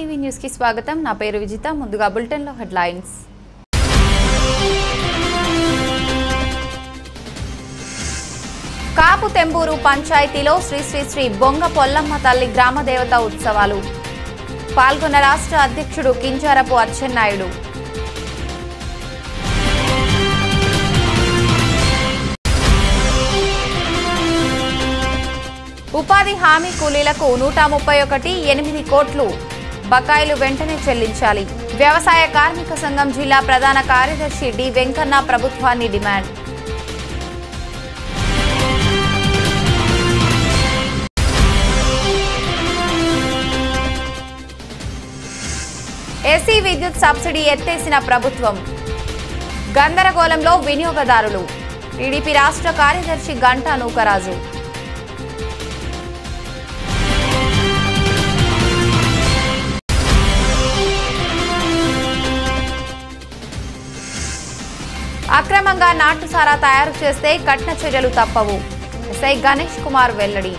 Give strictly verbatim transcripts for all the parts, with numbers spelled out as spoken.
TV news కి స్వాగతం। నా పేరు విజిత। ముందుగా బులెటిన్ లో హెడ్లైన్స్। కాపు తెంబూరు పంచాయతీలో శ్రీ శ్రీ శ్రీ బొంగ పొల్లమ్మ తల్లి గ్రామ దేవత ఉత్సవాలు। పాల్గొన్న రాష్ట్ర అధ్యక్షుడు కింజారపు అచ్చెన్నాయుడు। ఉపాధి హామీ కూలీలకు నూట ముప్పై ఒకటి ఎనిమిది కోట్లు బకాయిలు వెంటనే చెల్లించాలి। వ్యవసాయ కార్మిక సంఘం జిల్లా ప్రధాన కార్యదర్శి డి వెంకన్న ప్రభుత్వాన్ని డిమాండ్। ఏసీ విద్యుత్ సబ్సిడీ ఎత్తేసిన ప్రభుత్వం। గందరగోళంలో వినియోగదారులు। టీడీపీ రాష్ట్ర కార్యదర్శి గంటా నూకరాజు। అక్రమంగా నాటుసారా తయారు చేస్తే కఠిన చర్యలు తప్పవు। ఎస్ఐ గణేష్ కుమార్ వెల్లడి।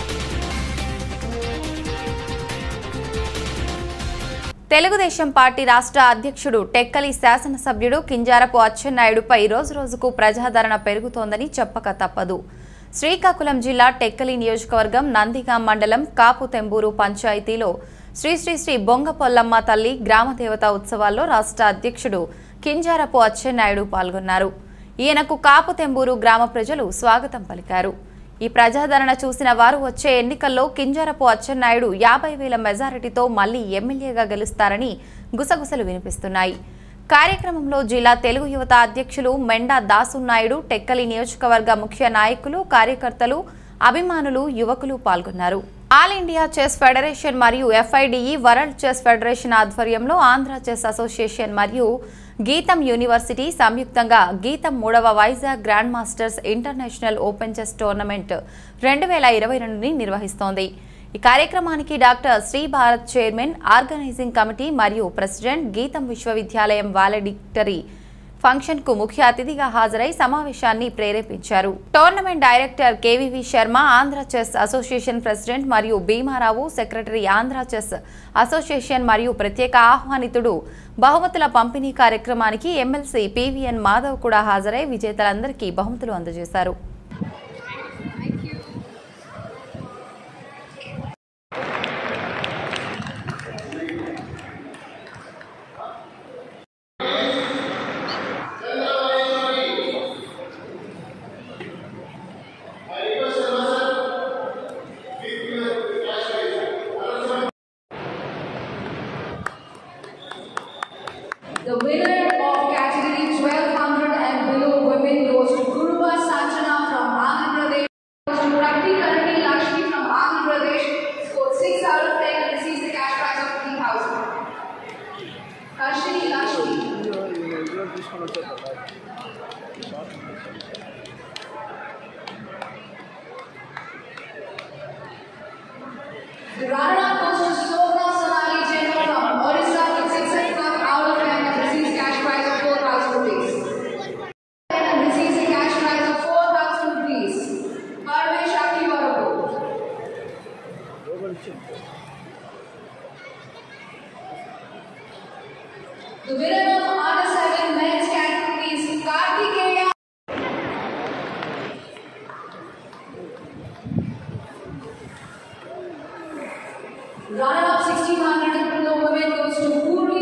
తెలుగుదేశం పార్టీ రాష్ట్ర అధ్యక్షుడు టెక్కలి శాసనసభ్యుడు కింజారపు అచ్చెన్నాయుడుపై రోజు రోజుకు ప్రజాదరణ పెరుగుతోందని చెప్పక తప్పదు। శ్రీకాకుళం జిల్లా టెక్కలి నియోజకవర్గం నందిగాం మండలం కాపు తెంబూరు పంచాయతీలో శ్రీ శ్రీ శ్రీ బొంగ పొల్లమ్మ తల్లి గ్రామ దేవత ఉత్సవాల్లో రాష్ట్ర అధ్యక్షుడు కింజారపు అచ్చెన్నాయుడు పాల్గొన్నారు। ఈయనకు కాపు తెంబూరు గ్రామ ప్రజలు స్వాగతం పలికారు। ఈ ప్రజాదరణ చూసిన వారు వచ్చే ఎన్నికల్లో కింజారపు అచ్చెన్నాయుడు యాభై వేల మెజారిటీతో మళ్లీ ఎమ్మెల్యేగా గెలుస్తారని గుసగుసలు వినిపిస్తున్నాయి। కార్యక్రమంలో జిల్లా తెలుగు యువత అధ్యక్షులు మెండా దాసునాయుడు, టెక్కలి నియోజకవర్గ ముఖ్య నాయకులు, కార్యకర్తలు, అభిమానులు, యువకులు పాల్గొన్నారు। ఆల్ ఇండియా చెస్ ఫెడరేషన్ మరియు ఎఫ్ఐడిఈ వరల్డ్ చెస్ ఫెడరేషన్ ఆధ్వర్యంలో ఆంధ్ర చెస్ అసోసియేషన్ మరియు గీతం యూనివర్సిటీ సంయుక్తంగా గీతం మూడవ Vizag grand masters international open chess tournament రెండు వేల ఇరవై రెండుని నిర్వహిస్తోంది। ఈ కార్యక్రమానికి doctor Shri Bharat chairman, organizing committee మరియు ప్రెసిడెంట్, గీతం విశ్వవిద్యాలయం వాలెడిక్టరీ ఫంక్షన్ కు ముఖ్య అతిథిగా హాజరై సమావేశాన్ని ప్రేరేపించారు। Tournament director KVV Sharma, Andhra chess association president మరియు Bhimarao, secretary, Andhra chess association మరియు ప్రత్యేక ఆహ్వానితుడు బహుమతుల పంపిణీ కార్యక్రమానికి ఎమ్మెల్సీ పివిఎన్ మాధవ్ కూడా హాజరై విజేతలందరికీ బహుమతులు అందజేశారు। The winner of category twelve hundred and below women goes to Guruva Sanjana from Andhra Pradesh, goes to Prakti Karani Lakshmi from Andhra Pradesh, scored six out of ten and receives the cash prize of fifteen thousand. Karshini Lakshmi. The runner-up goes to Sona Sonali Jain from Orissa with six out of ten and receives cash prize of four thousand rupees. And receives a cash prize of four thousand rupees. Parvesh Akivaru. The winner of under seven men's category is Kartikeya. Runner-up sixteen hundred and below women goes to Puri.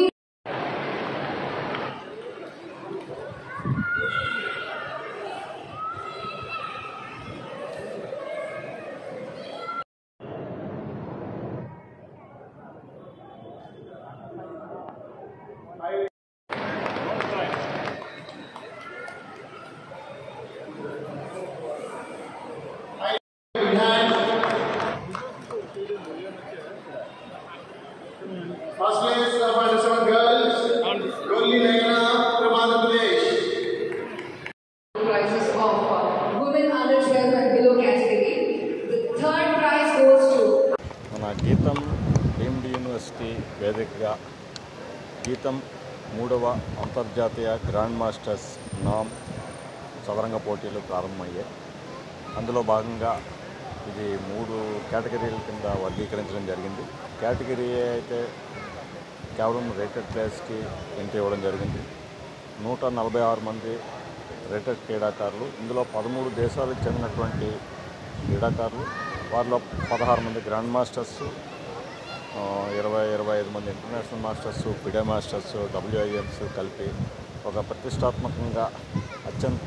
First place of under seven girls, Golli Naina from Andhra Pradesh. Prizes of uh, women under twelve and below category. The third prize goes to మన గీతం deemed university వేదికగా గీతం మూడవ అంతర్జాతీయ grand masters నామ్ చదరంగ పోటీలు ప్రారంభమయ్యాయి। అందులో భాగంగా ఇది మూడు కేటగిరీల కింద వర్గీకరించడం జరిగింది। కేటగిరీ అయితే కేవలం రేటెడ్ ప్లేయర్స్కి ఎంట్రీ ఇవ్వడం జరిగింది. నూట నలభై ఆరు మంది రేటెడ్ క్రీడాకారులు, ఇందులో పదమూడు దేశాలకు చెందినటువంటి క్రీడాకారులు, వారిలో పదహారు మంది గ్రాండ్ మాస్టర్స్, ఇరవై ఇరవై ఐదు మంది ఇంటర్నేషనల్ మాస్టర్స్, ఫిడే మాస్టర్స్, డబ్ల్యూఐఎమ్స్ కలిపి ఒక ప్రతిష్టాత్మకంగా అత్యంత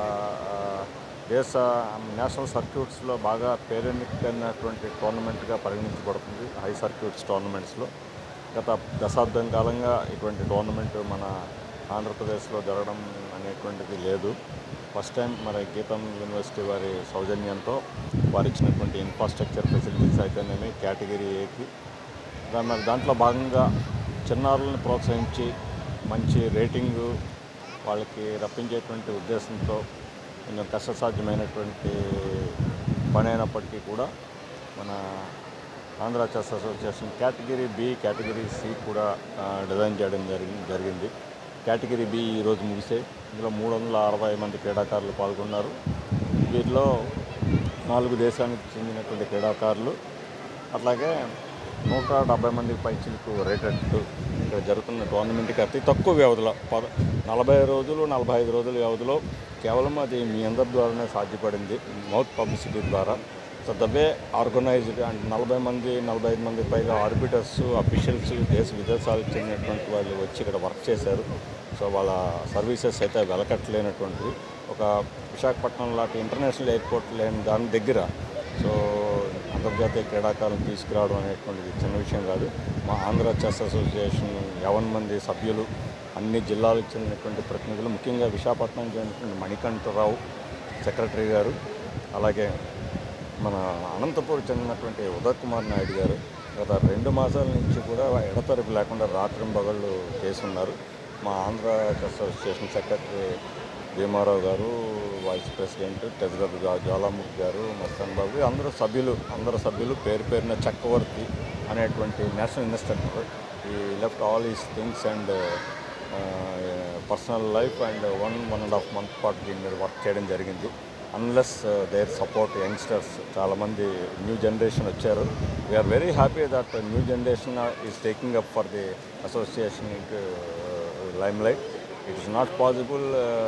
దేశ నేషనల్ సర్క్యూట్స్లో బాగా పేరెన్నికైనటువంటి టోర్నమెంట్గా పరిగణించబడుతుంది. హై సర్క్యూట్స్ టోర్నమెంట్స్లో గత దశాబ్దం కాలంగా ఇటువంటి టోర్నమెంట్ మన ఆంధ్రప్రదేశ్లో జరగడం అనేటువంటిది లేదు. ఫస్ట్ టైం మరి గీతం యూనివర్సిటీ వారి సౌజన్యంతో వారు ఇచ్చినటువంటి ఇన్ఫ్రాస్ట్రక్చర్ ఫెసిలిటీస్ అయితేనేమి కేటగిరీ ఏకి మరి దాంట్లో భాగంగా చిన్నారులను ప్రోత్సహించి మంచి రేటింగు వాళ్ళకి రప్పించేటువంటి ఉద్దేశంతో కొంచెం కష్టసాధ్యమైనటువంటి పని అయినప్పటికీ కూడా మన Andhra chess association category B, category C కూడా డిజైన్ చేయడం జరిగింది జరిగింది కేటగిరీ బి ఈరోజు ముగిసే ఇందులో మూడు వందల అరవై మంది క్రీడాకారులు పాల్గొన్నారు. వీటిలో నాలుగు దేశానికి చెందినటువంటి క్రీడాకారులు, అట్లాగే నూట డెబ్బై మందికి పైచిలకు రేటెడ్ ఇక్కడ జరుగుతున్న టోర్నమెంట్కి అతి తక్కువ వ్యవధిలో పద నలభై రోజులు నలభై ఐదు రోజుల వ్యవధిలో కేవలం అది మీ అందరి ద్వారానే సాధ్యపడింది, మౌత్ పబ్లిసిటీ ద్వారా. So the way organized and నలభై మంది నలభై ఐదు మంది పైగా ఆర్బిటర్స్, అఫీషియల్స్ దేశ విదేశాలకు చెందినటువంటి వాళ్ళు వచ్చి ఇక్కడ వర్క్ చేశారు. సో వాళ్ళ సర్వీసెస్ అయితే వెలకట్టలేనటువంటివి. ఒక విశాఖపట్నం లాంటి ఇంటర్నేషనల్ ఎయిర్పోర్ట్ లేని దాని దగ్గర సో అంతర్జాతీయ క్రీడాకారులను తీసుకురావడం అనేటువంటిది చిన్న విషయం కాదు. మా ఆంధ్ర చెస్ అసోసియేషన్ యావన్ మంది సభ్యులు, అన్ని జిల్లాలకు చెందినటువంటి ప్రతినిధులు, ముఖ్యంగా విశాఖపట్నం చెందినటువంటి మణికంఠరావు సెక్రటరీ గారు, అలాగే మన అనంతపూర్ చెందినటువంటి ఉదయ్ కుమార్ నాయుడు గారు గత రెండు మాసాల నుంచి కూడా ఎడతెరిపి లేకుండా రాత్రింబగళ్ళు చేస్తున్నారు. మా Andhra chess association secretary Bhimarao గారు, వైస్ ప్రెసిడెంట్ టెజరర్ జ్వాలాముఖి గారు, మస్తాన్ బాబు, అందరూ సభ్యులు అందరు సభ్యులు పేరు పేరున చక్రవర్తి అనేటువంటి నేషనల్ ఇన్స్ట్రక్టర్ ఈ left all his things and personal life and one one and half month పాటు దీని మీద వర్క్ చేయడం జరిగింది. అన్లెస్ దేర్ సపోర్ట్ యంగ్స్టర్స్ చాలామంది న్యూ జనరేషన్ వచ్చారు. We're very happy that new generation is taking up for the association lime light. It is not possible.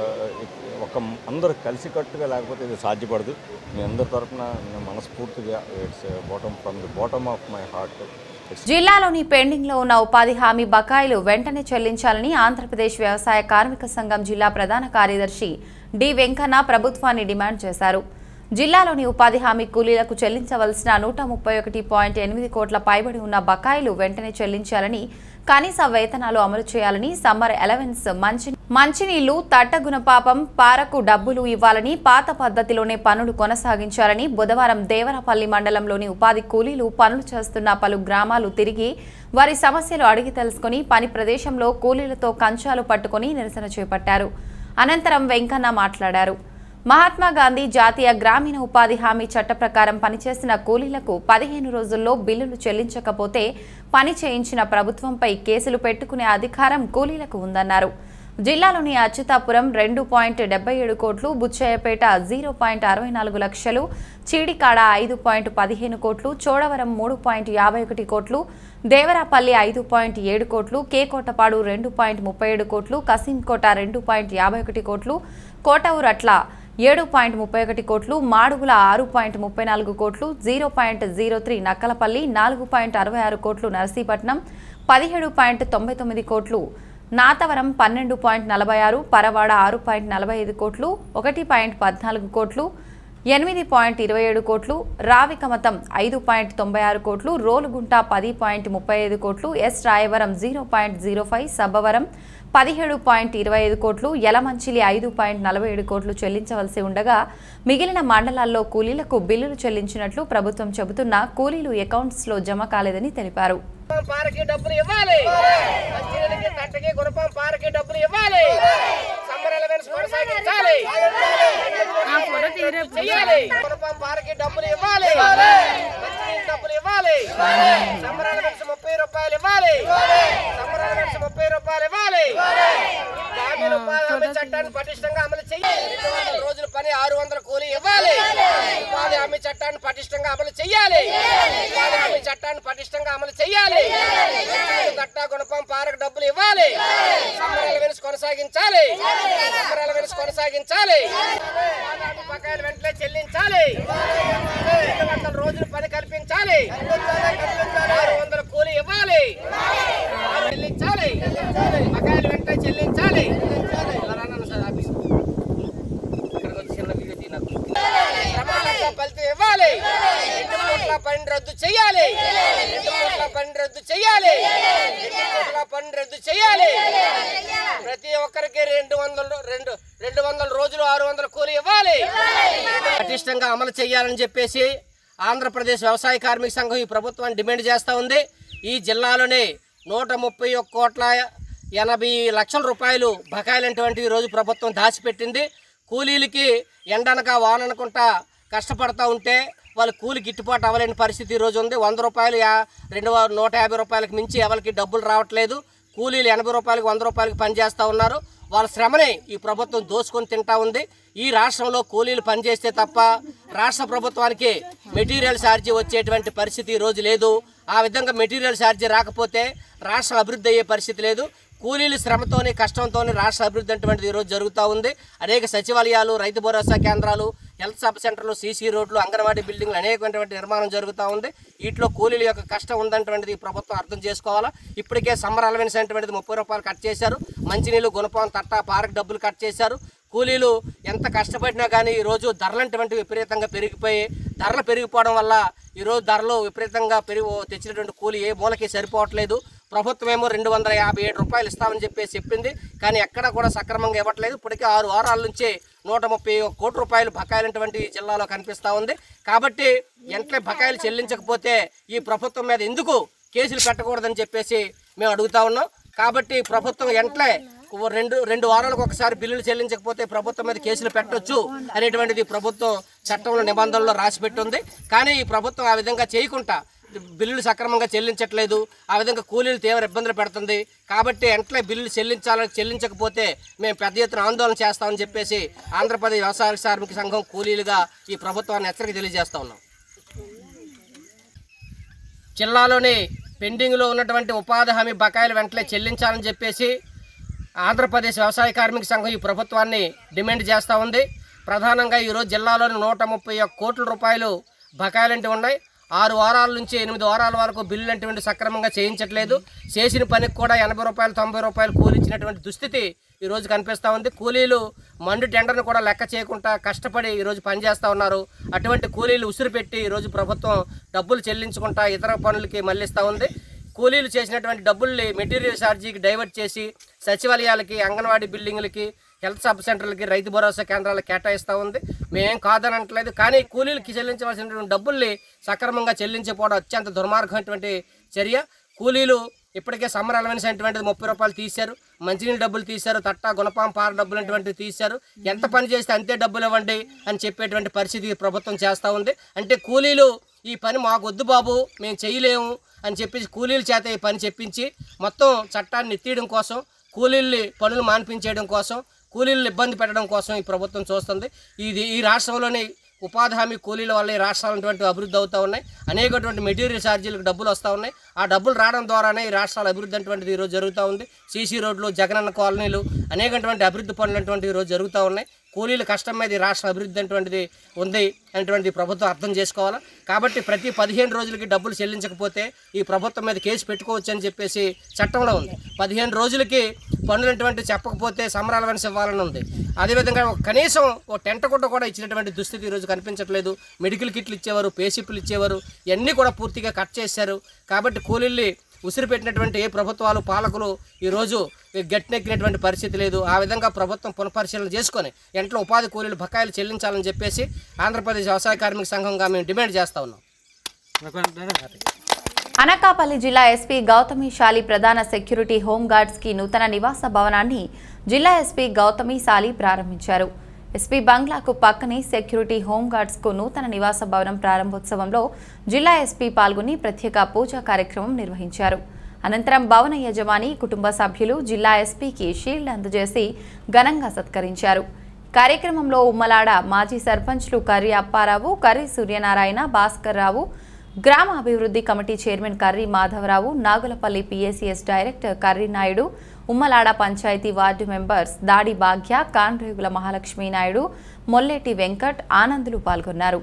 ఒక అందరూ కలిసికట్టుగా లేకపోతే ఇది సాధ్యపడదు. మీ అందరి తరఫున మనస్ఫూర్తిగా it's bottom from the bottom of my heart. జిల్లాలోని పెండింగ్లో ఉన్న ఉపాధి హామీ బకాయిలు వెంటనే చెల్లించాలని ఆంధ్రప్రదేశ్ వ్యవసాయ కార్మిక సంఘం జిల్లా ప్రధాన కార్యదర్శి డి వెంకన్న ప్రభుత్వాన్ని డిమాండ్ చేశారు. జిల్లాలోని ఉపాధి హామీ కూలీలకు చెల్లించవలసిన నూట ముప్పై ఒకటి పాయింట్ ఎనిమిది కోట్ల పైబడి ఉన్న బకాయిలు వెంటనే చెల్లించాలని, కనీస వేతనాలు అమలు చేయాలని, సమ్మర్ అలవెన్స్, మంచి మంచినీళ్లు, తట్టగుణపాపం, పారకు డబ్బులు ఇవ్వాలని, పాత పద్ధతిలోనే పనులు కొనసాగించాలని బుధవారం దేవరపల్లి మండలంలోని ఉపాధి కూలీలు పనులు చేస్తున్న పలు గ్రామాలు తిరిగి వారి సమస్యలు అడిగి తెలుసుకుని పని ప్రదేశంలో కూలీలతో కంచాలు పట్టుకుని నిరసన చేపట్టారు. అనంతరం వెంకన్న మాట్లాడారు. మహాత్మా గాంధీ జాతీయ గ్రామీణ ఉపాధి హామీ చట్ట ప్రకారం పనిచేసిన కూలీలకు పదిహేను రోజుల్లో బిల్లులు చెల్లించకపోతే పని చేయించిన ప్రభుత్వంపై కేసులు పెట్టుకునే అధికారం కూలీలకు ఉందన్నారు. జిల్లాలోని అచ్యుతాపురం రెండు పాయింట్ డెబ్బై ఏడు కోట్లు, బుచ్చయ్యపేట జీరో పాయింట్ అరవై నాలుగు లక్షలు, చీడికాడ ఐదు పాయింట్ పదిహేను కోట్లు, చోడవరం మూడు పాయింట్ యాభై ఒకటి కోట్లు, దేవరాపల్లి ఐదు పాయింట్ ఏడు కోట్లు, కేకోటపాడు రెండు పాయింట్ ముప్పై ఏడు కోట్లు, కసింకోట రెండు పాయింట్ యాభై ఒకటి కోట్లు, కోటవురట్ల ఏడు పాయింట్ ముప్పై ఒకటి కోట్లు, మాడుగుల ఆరు పాయింట్ ముప్పై నాలుగు కోట్లు, zero point zero three Nakkalapalli నాలుగు పాయింట్ అరవై ఆరు కోట్లు, నర్సీపట్నం పదిహేడు పాయింట్ తొంభై తొమ్మిది కోట్లు, నాతవరం పన్నెండు పాయింట్ నలభై ఆరు, పరవాడ ఆరు పాయింట్ నలభై ఐదు కోట్లు, ఒకటి పాయింట్ పద్నాలుగు కోట్లు, ఎనిమిది పాయింట్ ఇరవై ఏడు కోట్లు, రావికమతం ఐదు పాయింట్ తొంభై ఆరు కోట్లు, రోలుగుంట పది పాయింట్ ముప్పై ఐదు కోట్లు, S Rayavaram zero point zero five, Sabbavaram పదిహేడు పాయింట్ ఇరవై ఐదు కోట్లు, యలమంచిలి ఐదు పాయింట్ నలభై ఏడు కోట్లు చెల్లించవలసి ఉండగా మిగిలిన మండలాల్లో కూలీలకు బిల్లులు చెల్లించినట్లు ప్రభుత్వం చెబుతున్నా కూలీలు అకౌంట్స్లో జమ కాలేదని తెలిపారు. ఫోటో చేయాలి గుణపం పార్కి డబ్బులు ఇవ్వాలి మంచినీళ్ళు డబ్బులు ఇవ్వాలి సంబరాల నుంచి ముప్పై రూపాయలు ఇవ్వాలి సంబరాల నుంచి ముప్పై రూపాయలు ఇవ్వాలి గ్రామీణ ఉపాధి హామీ చట్టాన్ని పటిష్టంగా అమలు చేయాలి రోజుల పని ఆరు వందల కూలీ ఇవ్వాలి ఉపాధి హామీ చట్టాన్ని పటిష్టంగా అమలు చేయాలి ఉపాధి హామీ చట్టాన్ని పటిష్టంగా అమలు చేయాలి తట్టా గుణపం పార్క్ డబ్బులు ఇవ్వాలి సంబరాల వెనుక కొనసాగించాలి సంబరాల వెనుక కొనసాగించాలి బకాయిలు వెంటనే చెల్లించాలి రెండు వందల రోజులు పని కల్పించాలి ఆరు వందల కూలీ ఇవ్వాలి చెల్లించాలి బకాయిలు వెంటనే చెల్లించాలి ఫలితం ఇవ్వాలి రెండు కోట్ల పని రద్దు చేయాలి రెండు కోట్ల పని రద్దు చేయాలి రెండు కోట్ల పని రద్దు చేయాలి ప్రతి ఒక్కరికి రెండు వందలు రెండు రెండు వందల రోజులు ఆరు వందల కూలీ ఇవ్వాలి పటిష్టంగా అమలు చేయాలని చెప్పేసి ఆంధ్రప్రదేశ్ వ్యవసాయ కార్మిక సంఘం ఈ ప్రభుత్వాన్ని డిమాండ్ చేస్తూ ఉంది. ఈ జిల్లాలోనే నూట ముప్పై ఒక్క కోట్ల ఎనభై లక్షల రూపాయలు బకాయిలంటువంటి ఈరోజు ప్రభుత్వం దాచిపెట్టింది. కూలీలకి ఎండనక వాననుకుంటా కష్టపడతా ఉంటే వాళ్ళు కూలి గిట్టుబాటు అవ్వలేని పరిస్థితి ఈరోజు ఉంది. వంద రూపాయలు యా రెండు నూట యాభై రూపాయలకు మించి ఎవరికి డబ్బులు రావట్లేదు. కూలీలు ఎనభై రూపాయలకు వంద రూపాయలకు పనిచేస్తూ ఉన్నారు. వాళ్ళ శ్రమని ఈ ప్రభుత్వం దోచుకొని తింటా ఉంది. ఈ రాష్ట్రంలో కూలీలు పనిచేస్తే తప్ప రాష్ట్ర ప్రభుత్వానికి మెటీరియల్ ఛార్జీ వచ్చేటువంటి పరిస్థితి ఈరోజు లేదు. ఆ విధంగా మెటీరియల్ ఛార్జీ రాకపోతే రాష్ట్రం అభివృద్ధి అయ్యే పరిస్థితి లేదు. కూలీలు శ్రమతోని కష్టంతోని రాష్ట్ర అభివృద్ధి అటువంటిది ఈరోజు జరుగుతూ ఉంది. అనేక సచివాలయాలు, రైతు భరోసా కేంద్రాలు, హెల్త్ సబ్ సెంటర్లు, సీసీ రోడ్లు, అంగన్వాడీ బిల్డింగ్లు అనేకమైనటువంటి నిర్మాణం జరుగుతూ ఉంది. వీటిలో కూలీల యొక్క కష్టం ఉందటువంటిది ప్రభుత్వం అర్థం చేసుకోవాలా. ఇప్పటికే సమ్మర్ అలవెన్స్ అనేటువంటిది ముప్పై రూపాయలు కట్ చేశారు. మంచినీళ్ళు, గుణపం, తట్ట, పార్క్ డబ్బులు కట్ చేశారు. కూలీలు ఎంత కష్టపడినా కానీ ఈరోజు ధరలంటువంటివి విపరీతంగా పెరిగిపోయి ధరలు పెరిగిపోవడం వల్ల ఈరోజు ధరలు విపరీతంగా పెరిగి తెచ్చినటువంటి కూలీ ఏ మూలకి సరిపోవట్లేదు. ప్రభుత్వం ఏమో రెండు వందల యాభై ఏడు రూపాయలు ఇస్తామని చెప్పేసి చెప్పింది, కానీ ఎక్కడ కూడా సక్రమంగా ఇవ్వట్లేదు. ఇప్పటికే ఆరు వారాల నుంచి నూట ముప్పై కోటి రూపాయలు బకాయిలటువంటి జిల్లాలో కనిపిస్తూ ఉంది. కాబట్టి వెంటనే బకాయిలు చెల్లించకపోతే ఈ ప్రభుత్వం మీద ఎందుకు కేసులు పెట్టకూడదని చెప్పేసి మేము అడుగుతా ఉన్నాం. కాబట్టి ప్రభుత్వం వెంటనే రెండు రెండు వారాలకు ఒకసారి బిల్లులు చెల్లించకపోతే ప్రభుత్వం మీద కేసులు పెట్టొచ్చు అనేటువంటిది ప్రభుత్వం చట్టంలో నిబంధనల్లో రాసిపెట్టుంది. కానీ ఈ ప్రభుత్వం ఆ విధంగా చేయకుండా బిల్లులు సక్రమంగా చెల్లించట్లేదు. ఆ విధంగా కూలీలు తీవ్ర ఇబ్బందులు పెడుతుంది. కాబట్టి వెంటనే బిల్లులు చెల్లించాలని చెల్లించకపోతే మేము పెద్ద ఎత్తున ఆందోళన చేస్తామని చెప్పేసి ఆంధ్రప్రదేశ్ వ్యవసాయ కార్మిక సంఘం కూలీలుగా ఈ ప్రభుత్వాన్ని హెచ్చరిక తెలియజేస్తా ఉన్నాం. జిల్లాలోని పెండింగ్లో ఉన్నటువంటి ఉపాధి హామీ బకాయిలు వెంటనే చెల్లించాలని చెప్పేసి ఆంధ్రప్రదేశ్ వ్యవసాయ కార్మిక సంఘం ఈ ప్రభుత్వాన్ని డిమాండ్ చేస్తూ ఉంది. ప్రధానంగా ఈరోజు జిల్లాలోని నూట ముప్పై ఒక్క కోట్ల రూపాయలు బకాయిలంటి ఉన్నాయి. ఆరు వారాల నుంచి ఎనిమిది వారాల వరకు బిల్లులు అటువంటి సక్రమంగా చేయించట్లేదు. చేసిన పనికి కూడా ఎనభై రూపాయలు తొంభై రూపాయలు కూలి ఇచ్చినటువంటి దుస్థితి ఈరోజు కనిపిస్తూ ఉంది. కూలీలు మండు టెండర్ను కూడా లెక్క చేయకుండా కష్టపడి ఈరోజు పనిచేస్తూ ఉన్నారు. అటువంటి కూలీలు ఉసిరు పెట్టి ఈరోజు ప్రభుత్వం డబ్బులు చెల్లించుకుంటా ఇతర పనులకి మళ్లిస్తూ ఉంది. కూలీలు చేసినటువంటి డబ్బుల్ని మెటీరియల్ ఛార్జీకి డైవర్ట్ చేసి సచివాలయాలకి, అంగన్వాడీ బిల్డింగ్లకి, హెల్త్ సబ్ సెంటర్లకి, రైతు భరోసా కేంద్రాలకు కేటాయిస్తూ ఉంది. మేమేం కాదనట్లేదు, కానీ కూలీలకి చెల్లించవలసినటువంటి డబ్బుల్ని సక్రమంగా చెల్లించకపోవడం అత్యంత దుర్మార్గమైనటువంటి చర్య. కూలీలు ఇప్పటికే సమ్మర్ అలవెన్స్ అనేటువంటిది ముప్పై రూపాయలు తీశారు, మంచినీళ్ళు డబ్బులు తీశారు, తట్టా గుణపాం పార డబ్బులు అనేటువంటివి తీశారు. ఎంత పని చేస్తే అంతే డబ్బులు ఇవ్వండి అని చెప్పేటువంటి పరిస్థితి ప్రభుత్వం చేస్తూ ఉంది. అంటే కూలీలు ఈ పని మాకు వద్దు బాబు, మేము చేయలేము అని చెప్పేసి కూలీల చేత ఈ పని చెప్పించి మొత్తం చట్టాన్ని ఎత్తేయడం కోసం, కూలీల్ని పనులు మాన్పించేయడం కోసం, కూలీలను ఇబ్బంది పెట్టడం కోసం ఈ ప్రభుత్వం చూస్తుంది. ఇది ఈ రాష్ట్రంలోని ఉపాధి హామీ కూలీల వల్ల ఈ రాష్ట్రాలటువంటి అభివృద్ధి అవుతూ ఉన్నాయి. అనేకటువంటి మెటీరియల్ ఛార్జీలకు డబ్బులు వస్తూ ఉన్నాయి. ఆ డబ్బులు రావడం ద్వారానే ఈ రాష్ట్రాల అభివృద్ధి అటువంటిది ఈరోజు జరుగుతూ ఉంది. సీసీ రోడ్లు, జగనన్న కాలనీలు, అనేకటువంటి అభివృద్ధి పనులు అటువంటివి ఈరోజు జరుగుతూ ఉన్నాయి. కూలీల కష్టం మీద ఈ రాష్ట్ర అభివృద్ధి అటువంటిది ఉంది అనేటువంటి ప్రభుత్వం అర్థం చేసుకోవాలి. కాబట్టి ప్రతి పదిహేను రోజులకి డబ్బులు చెల్లించకపోతే ఈ ప్రభుత్వం మీద కేసు పెట్టుకోవచ్చు అని చెప్పేసి చట్టంలో ఉంది. పదిహేను రోజులకి పనులు అటువంటి చెప్పకపోతే సమ్మర్ అలవెన్స్ ఇవ్వాలని ఉంది. అదేవిధంగా కనీసం ఓ టెంట గుడ్డ కూడా ఇచ్చినటువంటి దుస్థితి ఈరోజు కనిపించట్లేదు. మెడికల్ కిట్లు ఇచ్చేవారు, పేషిప్లు ఇచ్చేవారు, ఇవన్నీ కూడా పూర్తిగా కట్ చేశారు. కాబట్టి కూలీల్ని ఉసిరి పెట్టినటువంటి ఏ ప్రభుత్వాలు, పాలకులు ఈరోజు గట్టెక్కినటువంటి పరిస్థితి లేదు. ఆ విధంగా ప్రభుత్వం పునఃపరిశీలన చేసుకొని ఎంట్లో ఉపాధి కూలీలు బకాయిలు చెల్లించాలని చెప్పేసి ఆంధ్రప్రదేశ్ వ్యవసాయ కార్మిక సంఘంగా మేము డిమాండ్ చేస్తూ ఉన్నాం. అనకాపల్లి జిల్లా ఎస్పీ గౌతమి శాలి ప్రధాన సెక్యూరిటీ హోంగార్డ్స్ కి నూతన నివాస భవనాన్ని జిల్లా ఎస్పీ గౌతమి శాలి ప్రారంభించారు. ఎస్పీ బంగ్లాకు పక్కనే సెక్యూరిటీ హోంగార్డ్స్కు నూతన నివాస భవనం ప్రారంభోత్సవంలో జిల్లా ఎస్పీ పాల్గొని ప్రత్యేక పూజా కార్యక్రమం నిర్వహించారు. అనంతరం భవన యజమాని కుటుంబ సభ్యులు జిల్లా ఎస్పీకి షీల్డ్ అందజేసి ఘనంగా సత్కరించారు. కార్యక్రమంలో ఉమ్మలాడ మాజీ సర్పంచ్లు కర్రి అప్పారావు, కర్రి సూర్యనారాయణ, భాస్కర్ రావు, గ్రామ అభివృద్ధి committee chairman Karri Madhavarao, Nagulapalli PACS director Karri Naidu, Ummalada panchayat ward members Dadi Bhagya, Kanregula Mahalakshmi Naidu, Molleti Venkat, ఆనందులు పాల్గొన్నారు.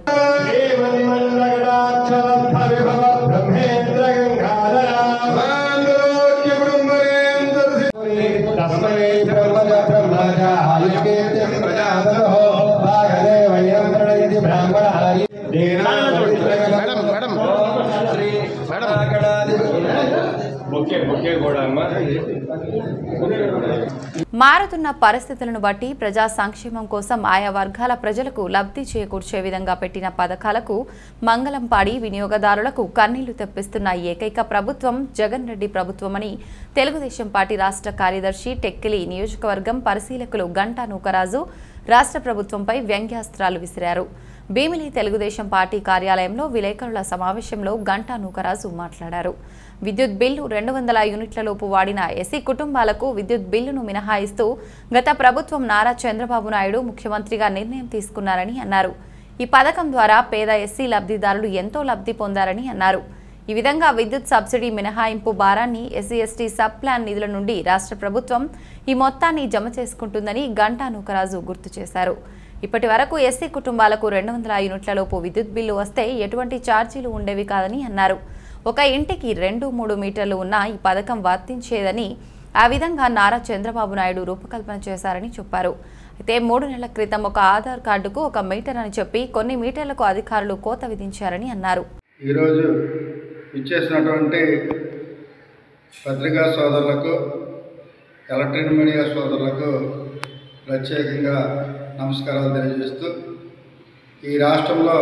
మారుతున్న పరిస్థితులను బట్టి ప్రజా సంక్షేమం కోసం ఆయా వర్గాల ప్రజలకు లబ్ధి చేకూర్చే విధంగా పెట్టిన పథకాలకు మంగళం పాడి వినియోగదారులకు కన్నీళ్లు తెప్పిస్తున్న ఏకైక ప్రభుత్వం జగన్ రెడ్డి ప్రభుత్వమని తెలుగుదేశం పార్టీ రాష్ట్ర కార్యదర్శి టెక్కిలి నియోజకవర్గం పరిశీలకులు గంటా నూకరాజు రాష్ట్ర ప్రభుత్వంపై వ్యంగ్యాస్త్రాలు విసిరారు. భీమిలి తెలుగుదేశం పార్టీ కార్యాలయంలో విలేకరుల సమావేశంలో గంటా నూకరాజు మాట్లాడారు. విద్యుత్ బిల్లు రెండు వందల యూనిట్లలోపు వాడిన ఎస్సీ కుటుంబాలకు విద్యుత్ బిల్లును మినహాయిస్తూ గత ప్రభుత్వం నారా చంద్రబాబు నాయుడు ముఖ్యమంత్రిగా నిర్ణయం తీసుకున్నారని అన్నారు. ఈ పథకం ద్వారా పేద ఎస్సీ లబ్ధిదారులు ఎంతో లబ్ధి పొందారని అన్నారు. ఈ విధంగా విద్యుత్ సబ్సిడీ మినహాయింపు భారాన్ని ఎస్సీ ఎస్టీ సబ్ ప్లాన్ నిధుల నుండి రాష్ట్ర ప్రభుత్వం ఈ మొత్తాన్ని జమ చేసుకుంటుందని గంటా నూకరాజు గుర్తు చేశారు. ఇప్పటి వరకు ఎస్సీ కుటుంబాలకు రెండు వందల యూనిట్లలోపు విద్యుత్ బిల్లు వస్తే ఎటువంటి ఛార్జీలు ఉండేవి కాదని అన్నారు. ఒక ఇంటికి రెండు మూడు మీటర్లు ఉన్న ఈ పథకం వర్తించేదని, ఆ విధంగా నారా చంద్రబాబు నాయుడు రూపకల్పన చేశారని చెప్పారు. అయితే మూడు నెలల క్రితం ఒక ఆధార్ కార్డుకు ఒక మీటర్ అని చెప్పి కొన్ని మీటర్లకు అధికారులు కోత విధించారని అన్నారు. ఈరోజు ఇచ్చేసినటువంటి పత్రికా సోదరులకు, ఎలక్ట్రానిక్ మీడియా సోదరులకు ప్రత్యేకంగా నమస్కారాలు తెలియజేస్తూ, ఈ రాష్ట్రంలో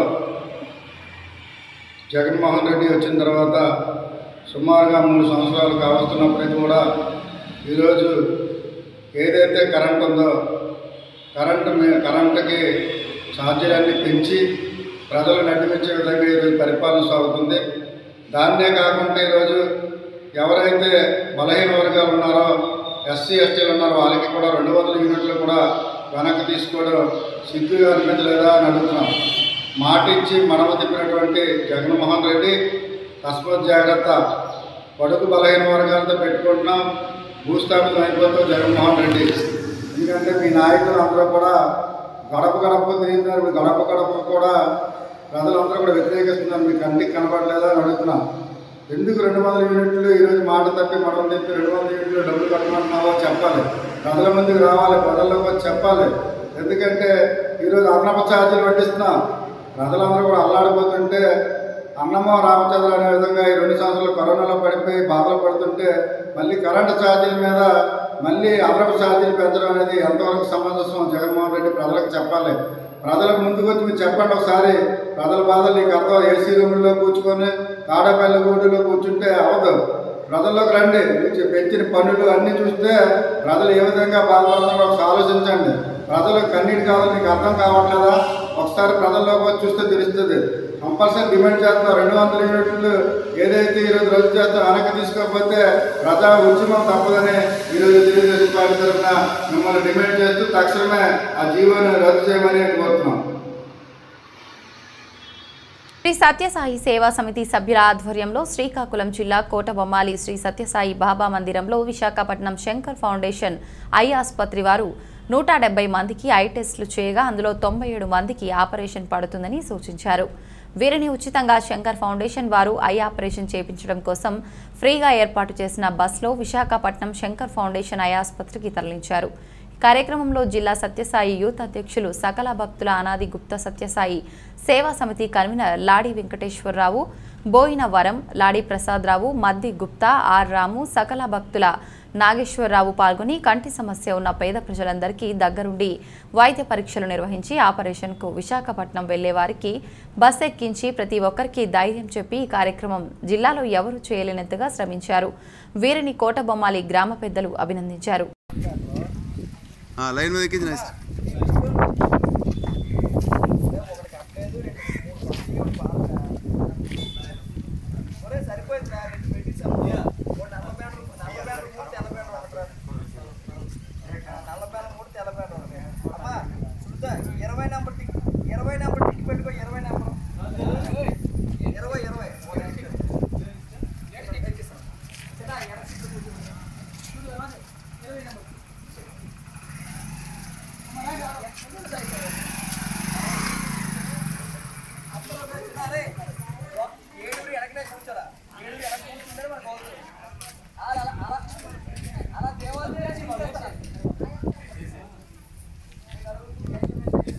జగన్మోహన్ రెడ్డి వచ్చిన తర్వాత సుమారుగా మూడు సంవత్సరాలు కావస్తున్నప్పటికీ కూడా ఈరోజు ఏదైతే కరెంట్ ఉందో కరెంటు కరెంటుకి ఛార్జీలన్నీ పెంచి ప్రజలు నడిపించే విధంగా ఈరోజు పరిపాలన సాగుతుంది. దాన్నే కాకుండా ఈరోజు ఎవరైతే బలహీన వర్గాలు ఉన్నారో, ఎస్సీ ఎస్టీలు ఉన్నారో వాళ్ళకి కూడా రెండు వందల యూనిట్లు కూడా వెనక్కి తీసుకోవడం సిగ్గుగా అనిపించలేదా అని అడుగుతున్నాం. మాట ఇచ్చి మనవ తిప్పినటువంటి జగన్మోహన్ రెడ్డి తస్మత్ జాగ్రత్త, పడుగు బలహీన వర్గాలతో పెట్టుకుంటున్నాం, భూస్థాపితం అయిపోతాం జగన్మోహన్ రెడ్డి. ఎందుకంటే మీ నాయకులు అందరూ కూడా గడప గడప తిరుగుతున్నారు, గడప గడప కూడా ప్రజలందరూ కూడా వ్యతిరేకిస్తున్నారు, మీకు కంటికి కనపడలేదా అని అడుగుతున్నాం. ఎందుకు రెండు వందల యూనిట్లు ఈరోజు మాట తప్పి మనం చెప్పి రెండు వందల యూనిట్లు డబ్బులు కట్టమంటున్నావో చెప్పాలి, ప్రజల ముందుకు రావాలి, ప్రజల్లోకి వచ్చి చెప్పాలి. ఎందుకంటే ఈరోజు అన్నప ఛార్జీలు పట్టిస్తున్నాం, ప్రజలందరూ కూడా అల్లాడిపోతుంటే అన్నమో రామచంద్ర అనే విధంగా ఈ రెండు సంవత్సరాలు కరోనాలో పడిపోయి బాధలు పడుతుంటే మళ్ళీ కరెంటు ఛార్జీల మీద మళ్ళీ అదనపు ఛార్జీలు పెంచడం అనేది ఎంతవరకు సమంజసం జగన్మోహన్ రెడ్డి ప్రజలకు చెప్పాలి. ప్రజలకు ముందుకు వచ్చి మీరు చెప్పండి ఒకసారి, ప్రజల బాధలు నీకు అర్థం. ఏసీ రూముల్లో కూర్చుకొని తాడపల్లి గూడులో కూర్చుంటే అవదు, ప్రజల్లోకి రండి. మీరు పెంచిన పన్నులు అన్నీ చూస్తే ప్రజలు ఏ విధంగా బాధపడుతున్నారో ఒకసారి ఆలోచించండి. ప్రజలు కన్నీటి కావాలి, మీకు అర్థం కావట్లేదా? ఒకసారి ప్రజల్లోకి వచ్చి చూస్తే తెలుస్తుంది. కంపల్సరీ డిమాండ్ చేస్తాం, రెండు వందల యూనిట్లు ఏదైతే ఈరోజు రద్దు చేస్తాం వెనక్కి తీసుకోకపోతే ప్రజా ఉద్యమం తప్పదని ఈరోజు తెలుగుదేశం పార్టీ తరఫున మిమ్మల్ని డిమాండ్ చేస్తూ తక్షణమే ఆ జీవోని రద్దు చేయమని కోరుతున్నాం. శ్రీ సత్యసాయి సేవా సమితి సభ్యుల ఆధ్వర్యంలో శ్రీకాకుళం జిల్లా కోటబొమ్మాలి శ్రీ సత్యసాయి బాబా మందిరంలో విశాఖపట్నం శంకర్ ఫౌండేషన్ ఐ ఆసుపత్రి వారు నూట డెబ్బై మందికి ఐ టెస్టులు చేయగా అందులో తొంభై ఏడు మందికి ఆపరేషన్ పడుతుందని సూచించారు. వీరిని ఉచితంగా శంకర్ ఫౌండేషన్ వారు ఐ ఆపరేషన్ చేయించడం కోసం ఫ్రీగా ఏర్పాటు చేసిన బస్సులో విశాఖపట్నం శంకర్ ఫౌండేషన్ ఐ ఆసుపత్రికి తరలించారు. కార్యక్రమంలో జిల్లా సత్యసాయి యూత్ అధ్యక్షులు సకల భక్తుల అనాది గుప్త సత్యసాయి సేవా సమితి కన్వీనర్ లాడి వెంకటేశ్వరరావు, బోయిన వరం, లాడి ప్రసాదరావు, మద్ది గుప్తా, ఆర్ రాము, సకల భక్తుల నాగేశ్వరరావు పాల్గొని కంటి సమస్య ఉన్న పేద ప్రజలందరికీ దగ్గరుండి వైద్య పరీక్షలు నిర్వహించి ఆపరేషన్కు విశాఖపట్నం వెళ్లే వారికి బస్ ఎక్కించి ప్రతి ఒక్కరికి ధైర్యం చెప్పి ఈ కార్యక్రమం జిల్లాలో ఎవరూ చేయలేనంతగా శ్రమించారు. వీరిని కోటబొమ్మాలి గ్రామ పెద్దలు అభినందించారు.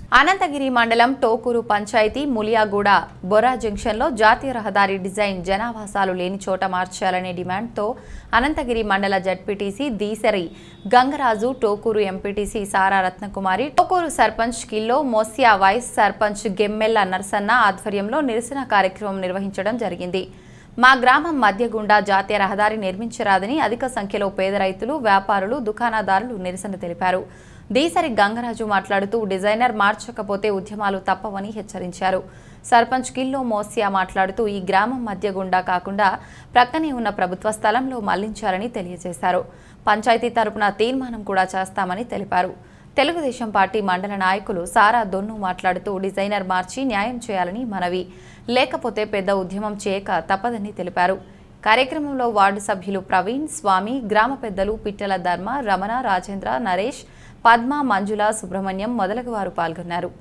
అనంతగిరి మండలం టోకూరు పంచాయతీ ములియాగూడ బొరా జంక్షన్లో జాతీయ రహదారి డిజైన్ జనావాసాలు లేని చోట మార్చాలనే డిమాండ్తో అనంతగిరి మండల ZPTC Deesari Gangaraju, Tokuru MPTC Sara Ratnakumari, Tokuru sarpanch Killo Mosiya, vice sarpanch Gemmella Narsanna ఆధ్వర్యంలో నిరసన కార్యక్రమం నిర్వహించడం జరిగింది. మా గ్రామం మధ్య గుండా జాతీయ రహదారి నిర్మించరాదని అధిక సంఖ్యలో పేద రైతులు, వ్యాపారులు, దుకాణదారులు నిరసన తెలిపారు. దీసరి గంగరాజు మాట్లాడుతూ డిజైనర్ మార్చకపోతే ఉద్యమాలు తప్పవని హెచ్చరించారు. సర్పంచ్ కిల్లో మోసియా మాట్లాడుతూ ఈ గ్రామం మధ్య గుండా కాకుండా ప్రక్కనే ఉన్న ప్రభుత్వ స్థలంలో మళ్లించాలని తెలియజేశారు. పంచాయతీ తరపున తీర్మానం కూడా చేస్తామని తెలిపారు. తెలుగుదేశం పార్టీ మండల నాయకులు సారా దొన్ను మాట్లాడుతూ డిజైనర్ మార్చి న్యాయం చేయాలని మనవి, లేకపోతే పెద్ద ఉద్యమం చేయక తప్పదని తెలిపారు. కార్యక్రమంలో వార్డు సభ్యులు ప్రవీణ్, స్వామి, గ్రామ పెద్దలు పిట్టల ధర్మ, రమణ, రాజేంద్ర, నరేష్, పద్మ, మంజుల, సుబ్రహ్మణ్యం మొదలగు వారు పాల్గొన్నారు.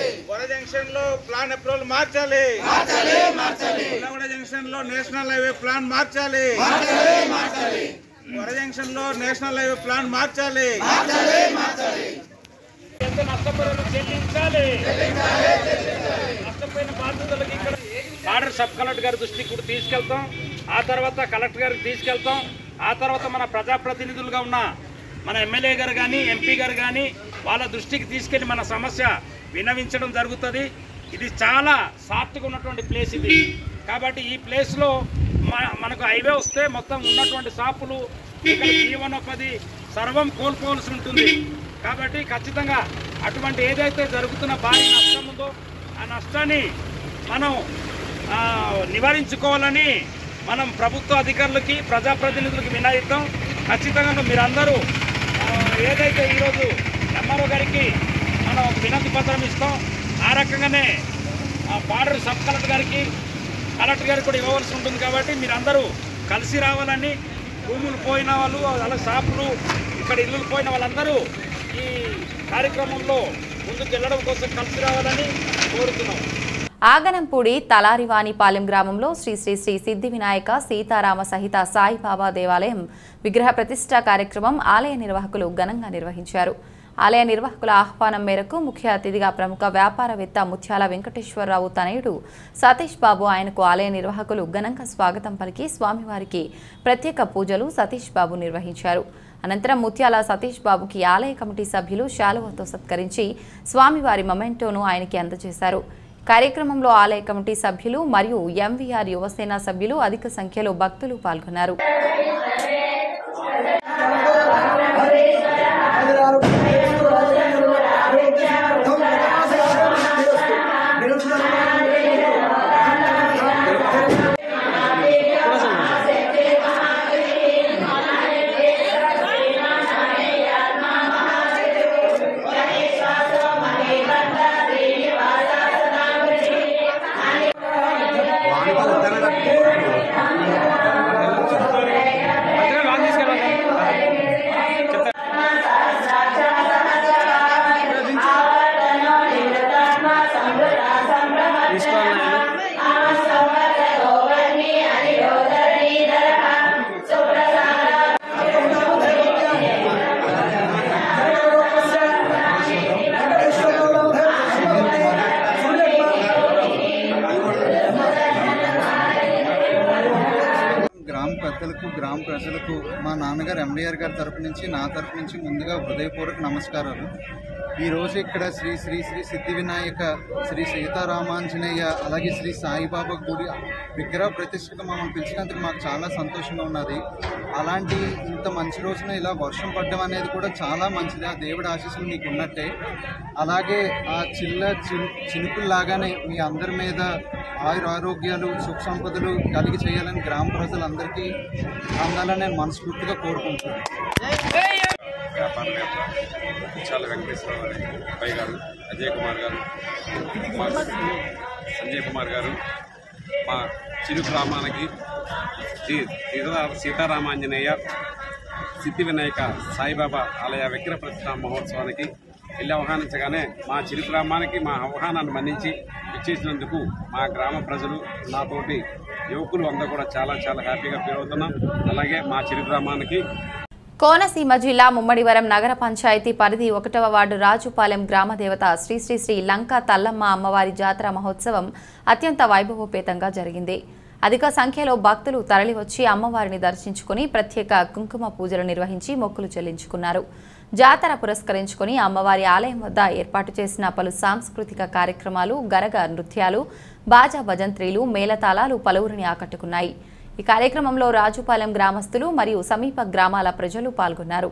ఆర్డర్ సబ్ కలెక్టర్ గారి దృష్టికి కూడా తీసుకెళ్తాం. ఆ తర్వాత కలెక్టర్ గారికి తీసుకెళ్తాం. ఆ తర్వాత మన ప్రజాప్రతినిధులుగా ఉన్న మన ఎమ్మెల్యే గారు కానీ, ఎంపీ గారు కానీ వాళ్ళ దృష్టికి తీసుకెళ్లి మన సమస్య విన్నవించడం జరుగుతుంది. ఇది చాలా సాఫ్ట్గా ఉన్నటువంటి ప్లేస్ ఇది. కాబట్టి ఈ ప్లేస్లో మనకు హైవే వస్తే మొత్తం ఉన్నటువంటి షాపులు, ఇక్కడ జీవనోపాధి సర్వం కోల్పోవలసి ఉంటుంది. కాబట్టి ఖచ్చితంగా అటువంటి ఏదైతే జరుగుతున్న భారీ నష్టం ఉందో ఆ నష్టాన్ని మనం నివారించుకోవాలని మనం ప్రభుత్వ అధికారులకి, ప్రజాప్రతినిధులకి వినయిద్దాం. ఖచ్చితంగా మీరందరూ ఏదైతే ఈరోజు ఎంఆర్ఓ గారికి మనం వినతి పత్రం ఇస్తాం, ఆ రకంగానే బార్డర్ సబ్ కలెక్టర్ గారికి, కలెక్టర్ గారికి కూడా ఇవ్వవలసి ఉంటుంది. కాబట్టి మీరందరూ కలిసి రావాలని, భూములు పోయిన వాళ్ళు, అలా షాపులు, ఇక్కడ ఇల్లులు పోయిన వాళ్ళందరూ ఈ కార్యక్రమంలో ముందుకు వెళ్ళడం కోసం కలిసి రావాలని కోరుతున్నాం. ఆగనంపూడి తలారివానిపాలెం గ్రామంలో శ్రీ శ్రీ శ్రీ సిద్ధి వినాయక సీతారామ సహిత సాయిబాబా దేవాలయం విగ్రహ ప్రతిష్ఠా కార్యక్రమం ఆలయ నిర్వాహకులు ఘనంగా నిర్వహించారు. ఆలయ నిర్వాహకుల ఆహ్వానం మేరకు ముఖ్య అతిథిగా ప్రముఖ వ్యాపారవేత్త ముత్యాల వెంకటేశ్వరరావు తనయుడు సతీష్ బాబు ఆయనకు ఆలయ నిర్వాహకులు ఘనంగా స్వాగతం పలికి స్వామివారికి ప్రత్యేక పూజలు సతీష్ బాబు నిర్వహించారు. అనంతరం ముత్యాల సతీష్ బాబుకి ఆలయ కమిటీ సభ్యులు శాలువతో సత్కరించి స్వామివారి మొమెంటోను ఆయనకి అందజేశారు. కార్యక్రమంలో ఆలయ కమిటీ సభ్యులు మరియు ఎంవీఆర్ యువసేన సభ్యులు అధిక సంఖ్యలో భక్తులు పాల్గొన్నారు. పెద్దలకు, గ్రామ ప్రజలకు మా నాన్నగారు ఎండీఆర్ గారి తరపు నుంచి, నా తరపు నుంచి ముందుగా హృదయపూర్వక నమస్కారాలు. ఈరోజు ఇక్కడ శ్రీ శ్రీ శ్రీ సిద్ధి వినాయక, శ్రీ సీతారామాంజనేయ, అలాగే శ్రీ సాయిబాబా గుడి విగ్రహ ప్రతిష్టకు మమ్మల్ని పిలిచినందుకు మాకు చాలా సంతోషంగా ఉన్నది. అలాంటి ఇంత మంచి రోజున ఇలా వర్షం పడడం అనేది కూడా చాలా మంచిది. ఆ దేవుడి ఆశీస్సులు మీకు ఉన్నట్టే. అలాగే ఆ చిల్ల చినుకుల్లాగానే మీ అందరి మీద ఆయుర ఆరోగ్యాలు, సుఖ సంపదలు కలిగి చేయాలని గ్రామ ప్రజలందరికీ అందాలని నేను మనస్ఫూర్తిగా కోరుకుంటున్నాను. వ్యాపారవేత్త ముత్యాల వెంకటేశ్వరరావు అబ్బాయి గారు, అజయ్ కుమార్ గారు, సంజయ్ కుమార్ గారు, మా చిరు గ్రామానికి శ్రీ సీతారామాంజనేయ సిద్ధి వినాయక సాయిబాబా ఆలయ విగ్రహ ప్రతిష్ఠా మహోత్సవానికి వెళ్ళి ఆహ్వానించగానే మా చిరు గ్రామానికి మా ఆహ్వానాన్ని మన్నించి ఇచ్చేసినందుకు మా గ్రామ ప్రజలు, నాతోటి యువకులు అందరూ కూడా చాలా చాలా హ్యాపీగా ఫీల్ అవుతున్నాం. అలాగే మా చిరు గ్రామానికి కోనసీమ జిల్లా ముమ్మడివరం నగర పంచాయతీ పరిధి ఒకటవ వార్డు రాజుపాలెం గ్రామదేవత శ్రీ శ్రీ శ్రీ లంకా తల్లమ్మ అమ్మవారి జాతర మహోత్సవం అత్యంత వైభవోపేతంగా జరిగింది. అధిక సంఖ్యలో భక్తులు తరలివచ్చి అమ్మవారిని దర్శించుకుని ప్రత్యేక కుంకుమ పూజలు నిర్వహించి మొక్కులు చెల్లించుకున్నారు. జాతర పురస్కరించుకుని అమ్మవారి ఆలయం వద్ద ఏర్పాటు చేసిన పలు సాంస్కృతిక కార్యక్రమాలు, గరగ నృత్యాలు, బాజా భజంత్రీలు, మేళతాళాలు పలువురిని ఆకట్టుకున్నాయి. ఈ కార్యక్రమంలో రాజుపాలెం గ్రామస్తులు మరియు సమీప గ్రామాల ప్రజలు పాల్గొన్నారు.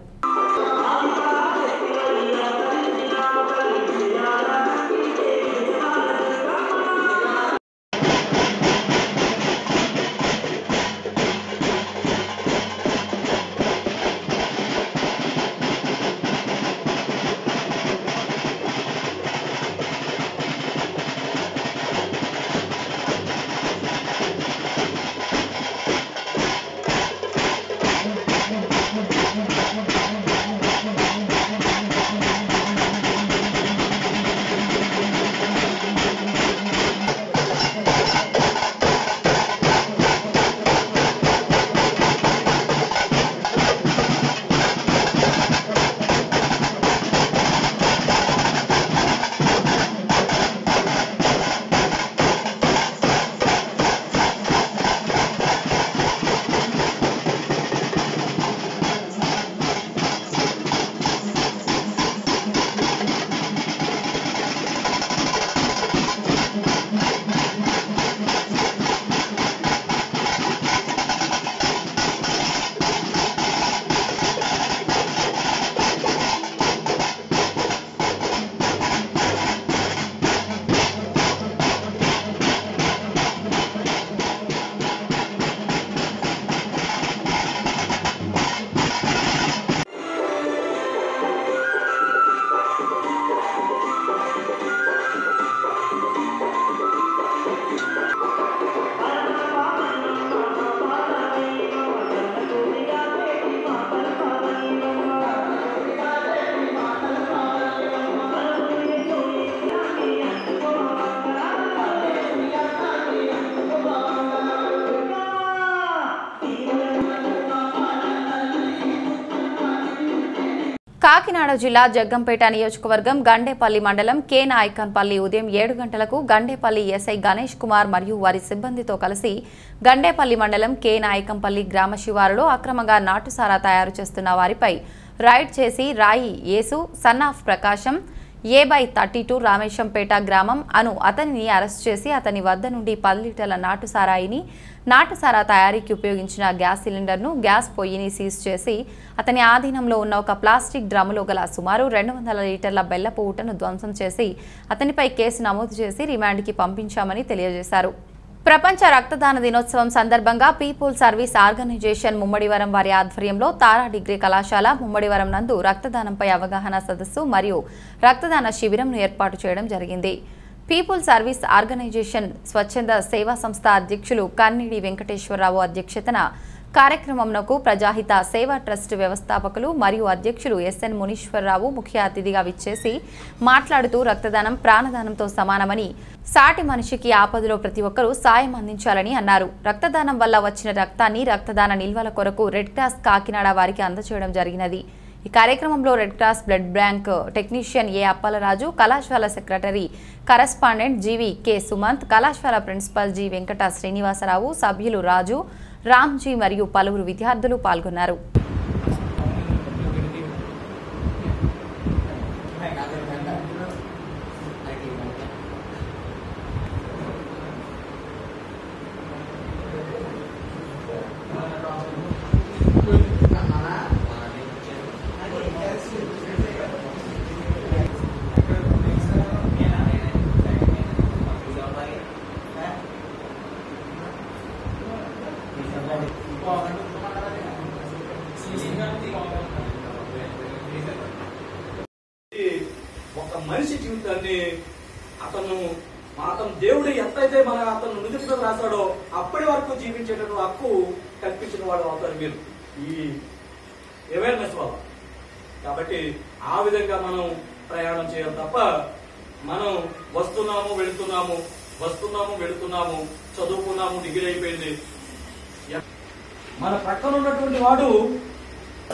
కాకినాడ జిల్లా జగ్గంపేట నియోజకవర్గం గండేపల్లి మండలం కే నాయకన్పల్లి ఉదయం ఏడు గంటలకు గండేపల్లి ఎస్ఐ గణేష్ కుమార్ మరియు వారి సిబ్బందితో కలిసి గండేపల్లి మండలం కే నాయకంపల్లి గ్రామ శివారులో అక్రమంగా నాటుసారా తయారు చేస్తున్న వారిపై రైడ్ చేసి Rayi Yesu son of Prakasam A by thirty two Rameshampeta గ్రామం అను అతనిని అరెస్ట్ చేసి అతని వద్ద నుండి పది లీటర్ల నాటుసారాయిని నాటుసారా తయారీకి ఉపయోగించిన గ్యాస్ సిలిండర్ను గ్యాస్ పొయ్యిని సీజ్ చేసి అతని ఆధీనంలో ఉన్న ఒక ప్లాస్టిక్ డ్రమ్ములో గల సుమారు రెండు వందల లీటర్ల బెల్లపు ఊటను ధ్వంసం చేసి అతనిపై కేసు నమోదు చేసి రిమాండ్కి పంపించామని తెలియజేశారు. ప్రపంచ రక్తదాన దినోత్సవం సందర్భంగా పీపుల్ సర్వీస్ ఆర్గనైజేషన్ ముమ్మడివరం వారి ఆధ్వర్యంలో తారా డిగ్రీ కళాశాల ముమ్మడివరం నందు రక్తదానంపై అవగాహన సదస్సు మరియు రక్తదాన శిబిరంను ఏర్పాటు చేయడం జరిగింది. పీపుల్ సర్వీస్ ఆర్గనైజేషన్ స్వచ్ఛంద సేవా సంస్థ అధ్యక్షులు కన్నిడి వెంకటేశ్వరరావు అధ్యక్షతన కార్యక్రమంకు ప్రజాహిత సేవా ట్రస్ట్ వ్యవస్థాపకులు మరియు అధ్యక్షులు ఎస్ఎన్ మునీశ్వరరావు ముఖ్య అతిథిగా విచ్చేసి మాట్లాడుతూ రక్తదానం ప్రాణదానంతో సమానమని, సాటి మనిషికి ఆపదలో ప్రతి ఒక్కరూ సాయం అందించాలని అన్నారు. రక్తదానం వల్ల వచ్చిన రక్తాన్ని రక్తదాన నిల్వల కొరకు రెడ్ క్రాస్ కాకినాడ వారికి అందజేయడం జరిగినది. ఈ కార్యక్రమంలో red cross blood bank technician A Appalaraju, కళాశాల secretary correspondent GV K Sumanth, కళాశాల ప్రిన్సిపల్ జి వెంకట శ్రీనివాసరావు, సభ్యులు రాజు, రామ్జీ మరియు పలువురు విద్యార్థులు పాల్గొన్నారు. ఒక మనిషి జీవితాన్ని అతను అతను దేవుడు ఎంతైతే మన అతను నుదుటిలో రాశాడో అప్పటి వరకు జీవించేటటువంటి హక్కు కల్పించిన వాడు అవుతారు మీరు ఈ అవేర్నెస్ వల్ల. కాబట్టి ఆ విధంగా మనం ప్రయాణం చేయాలి తప్ప మనం వస్తున్నాము వెళుతున్నాము వస్తున్నాము వెళుతున్నాము చదువుకున్నాము డిగ్రీ అయిపోయింది మన ప్రక్కన ఉన్నటువంటి వాడు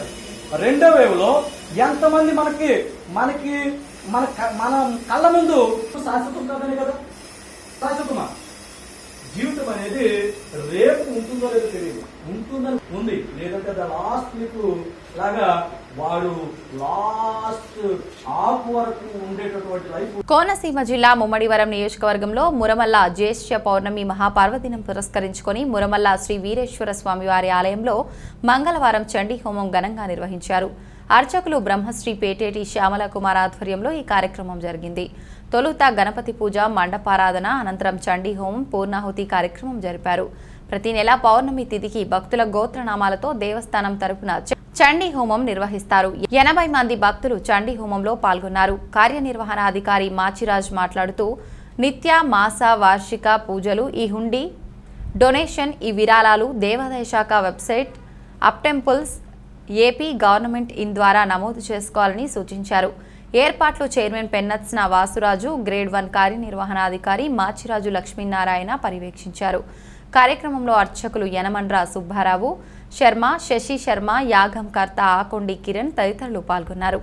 రెండో వేవ్ లో ఎంతమంది మనకి మనకి మన మన కళ్ళ ముందు శాశ్వతం కాదని కదా, శాశ్వతమా? జీవితం అనేది రేపు ఉంటుందో లేదో తెలియదు, ఉంటుందని ఉంది, లేదంటే లాస్ట్ మీకు లాగా వాడు లాస్ట్ ఆకు వరకు ఉండేటటువంటి లైఫ్. కోనసీమ జిల్లా ముమ్మడివరం నియోజకవర్గంలో మురమల్ల జ్యేష్ఠ పౌర్ణమి మహాపర్వదినం పురస్కరించుకొని మురమల్ల శ్రీ వీరేశ్వర స్వామి వారి ఆలయంలో మంగళవారం చండీ హోమం ఘనంగా నిర్వహించారు. అర్చకులు బ్రహ్మశ్రీ పేటేటి శ్యామల కుమార్ ఆధ్వర్యంలో ఈ కార్యక్రమం జరిగింది. తొలుత గణపతి పూజ, మండపారాధన, అనంతరం చండీ హోమం, పూర్ణాహుతి కార్యక్రమం జరిపారు. ప్రతి నెల పౌర్ణమి తిథికి భక్తుల గోత్రనామాలతో దేవస్థానం తరపున చండీ హోమం నిర్వహిస్తారు. ఎనభై మంది భక్తులు చండీ హోమంలో పాల్గొన్నారు. కార్యనిర్వహణాధికారి మాచిరాజ్ మాట్లాడుతూ నిత్య, మాస, వార్షిక పూజలు, ఈ హుండీ డొనేషన్, ఈ విరాళాలు దేవాదాయ శాఖ website ap temples AP government in ద్వారా నమోదు చేసుకోవాలని సూచించారు. ఏర్పాట్లు చైర్మన్ పెన్నత్స్న వాసురాజు, గ్రేడ్ వన్ కార్యనిర్వహణాధికారి మాచిరాజు లక్ష్మీనారాయణ పర్యవేక్షించారు. కార్యక్రమంలో అర్చకులు యనమండ్ర సుబ్బారావు శర్మ, శశి శర్మ, యాగంకర్త ఆకొండి కిరణ్ తదితరులు పాల్గొన్నారు.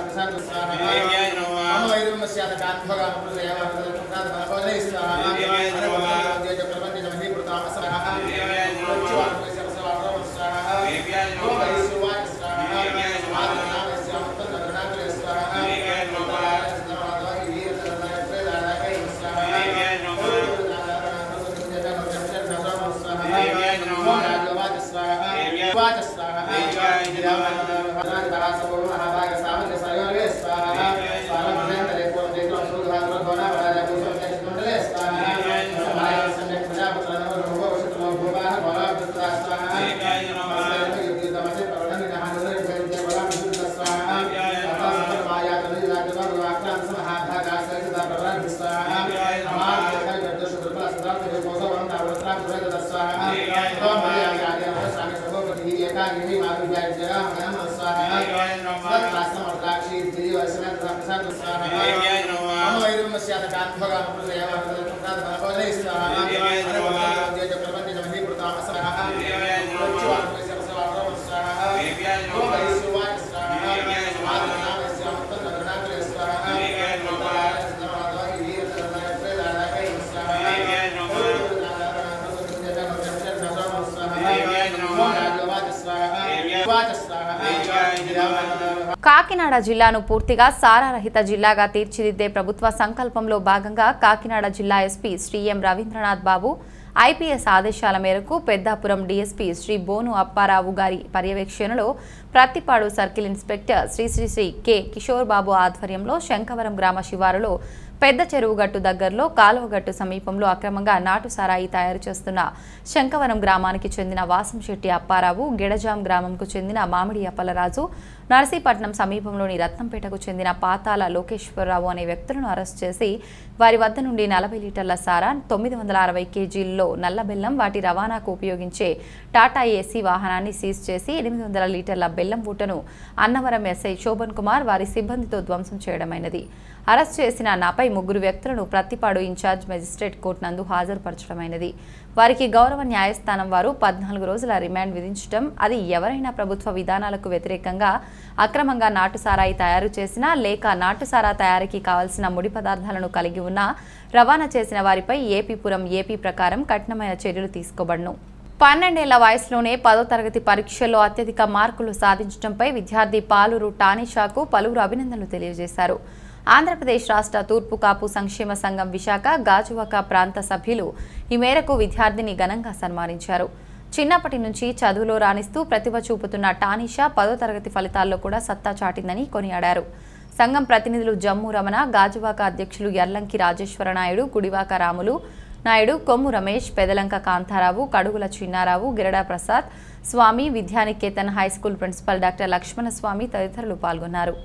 కాకినాడ జిల్లాను పూర్తిగా సారారహిత జిల్లాగా తీర్చిదిద్దే ప్రభుత్వ సంకల్పంలో భాగంగా కాకినాడ జిల్లా SP Shri M Ravindranath Babu IPS ఆదేశాల మేరకు పెద్దాపురం డీఎస్పీ శ్రీ బోను అప్పారావు గారి పర్యవేక్షణలో Prathipadu circle inspector Shri Shri Shri K Kishore Babu ఆధ్వర్యంలో శంఖవరం గ్రామ శివారులో పెద్ద చెరువు గట్టు దగ్గరలో కాలువగట్టు సమీపంలో అక్రమంగా నాటు సారాయి తయారు చేస్తున్న శంఖవరం గ్రామానికి చెందిన వాసంశెట్టి అప్పారావు, గిడజాం గ్రామంకు చెందిన మామిడి అప్పలరాజు, నర్సీపట్నం సమీపంలోని రత్నంపేటకు చెందిన పాతాల లోకేశ్వరరావు అనే వ్యక్తులను అరెస్ట్ చేసి వారి వద్ద నుండి నలభై లీటర్ల సారా, తొమ్మిది వందల అరవై కేజీల్లో నల్ల బెల్లం, వాటి రవాణాకు ఉపయోగించే టాటా ఏసీ వాహనాన్ని సీజ్ చేసి ఎనిమిది వందల లీటర్ల బెల్లం బూటను అన్నవరం ఎస్ఐ శోభన్ కుమార్ వారి సిబ్బందితో ధ్వంసం చేయడమైనది. అరెస్ట్ చేసిన నాపై ముగ్గురు వ్యక్తులను ప్రత్తిపాడు ఇన్ఛార్జ్ మెజిస్ట్రేట్ కోర్టు నందు హాజరుపరచడమైనది. వారికి గౌరవ న్యాయస్థానం వారు పద్నాలుగు రోజుల రిమాండ్ విధించడం, అది ఎవరైనా ప్రభుత్వ విధానాలకు వ్యతిరేకంగా అక్రమంగా నాటు సారాయి తయారు చేసినా లేక నాటు సారా తయారీకి కావాల్సిన ముడి పదార్థాలను కలిగి ఉన్నా రవాణా చేసిన వారిపై ఏపీపురం ఏపీ ప్రకారం కఠినమైన చర్యలు తీసుకోబడును. పన్నెండేళ్ల వయసులోనే పదో తరగతి పరీక్షల్లో అత్యధిక మార్కులు సాధించడంపై విద్యార్థి పాలూరు టానిషాకు పలువురు అభినందనలు తెలియజేశారు. ఆంధ్రప్రదేశ్ రాష్ట్ర తూర్పు కాపు సంక్షేమ సంఘం విశాఖ గాజువాక ప్రాంత సభ్యులు ఈ మేరకు విద్యార్థిని ఘనంగా సన్మానించారు. చిన్నప్పటి నుంచి చదువులో రాణిస్తూ ప్రతిభ చూపుతున్న టానిషా పదో తరగతి ఫలితాల్లో కూడా సత్తా చాటిందని కొనియాడారు. సంఘం ప్రతినిధులు జమ్ము రమణ, గాజువాక అధ్యక్షులు Erlanki Rajeswara Naidu, Gudivaka Ramulu Naidu, Kommu Ramesh, Pedalanka Kantharao, Kadugula Chinnarao, Girada Prasad Swamy, Vidyaniketan high school principal doctor Lakshmana Swamy తదితరులు పాల్గొన్నారు.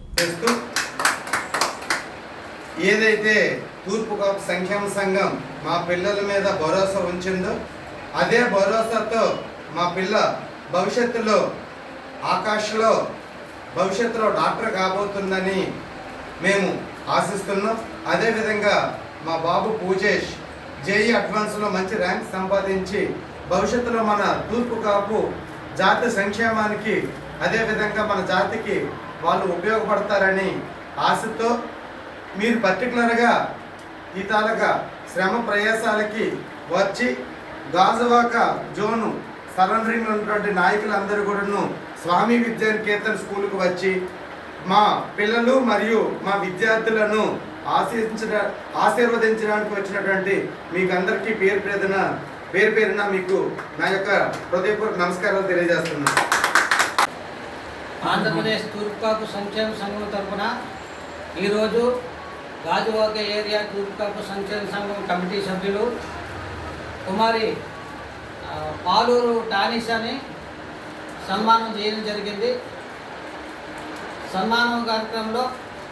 ఏదైతే తూర్పు కాపు సంక్షేమ సంఘం మా పిల్లల మీద భరోసా ఉంచిందో అదే భరోసాతో మా పిల్ల భవిష్యత్తులో ఆకాశంలో భవిష్యత్తులో డాక్టర్ కాబోతుందని మేము ఆశిస్తున్నాం. అదేవిధంగా మా బాబు పూజేష్ జేఈ అడ్వాన్స్లో మంచి ర్యాంక్ సంపాదించి భవిష్యత్తులో మన తూర్పు కాపు జాతి సంక్షేమానికి అదేవిధంగా మన జాతికి వాళ్ళు ఉపయోగపడతారని ఆశతో మీరు పర్టికులర్గా ఈ తాలూకా శ్రమ ప్రయాసాలకి వచ్చి గాజువాక జోను సరౌండింగ్లో ఉన్నటువంటి నాయకులందరూ కూడాను స్వామి విద్యానికేతన్ స్కూల్కి వచ్చి మా పిల్లలు మరియు మా విద్యార్థులను ఆశీర్వదించ ఆశీర్వదించడానికి వచ్చినటువంటి మీకు అందరికీ పేరు పేరున పేరు పేరున మీకు నా యొక్క హృదయపూర్వక నమస్కారాలు తెలియజేస్తున్నాను. ఆంధ్రప్రదేశ్ తూర్పుకాపు సంక్షేమ సంఘం తరఫున ఈరోజు గాజువాక ఏరియా తూర్పుకాపు సంక్షేమ సంఘం కమిటీ సభ్యులు కుమారి పాలూరు టానిషాని సన్మానం చేయడం జరిగింది. సన్మానం కార్యక్రమంలో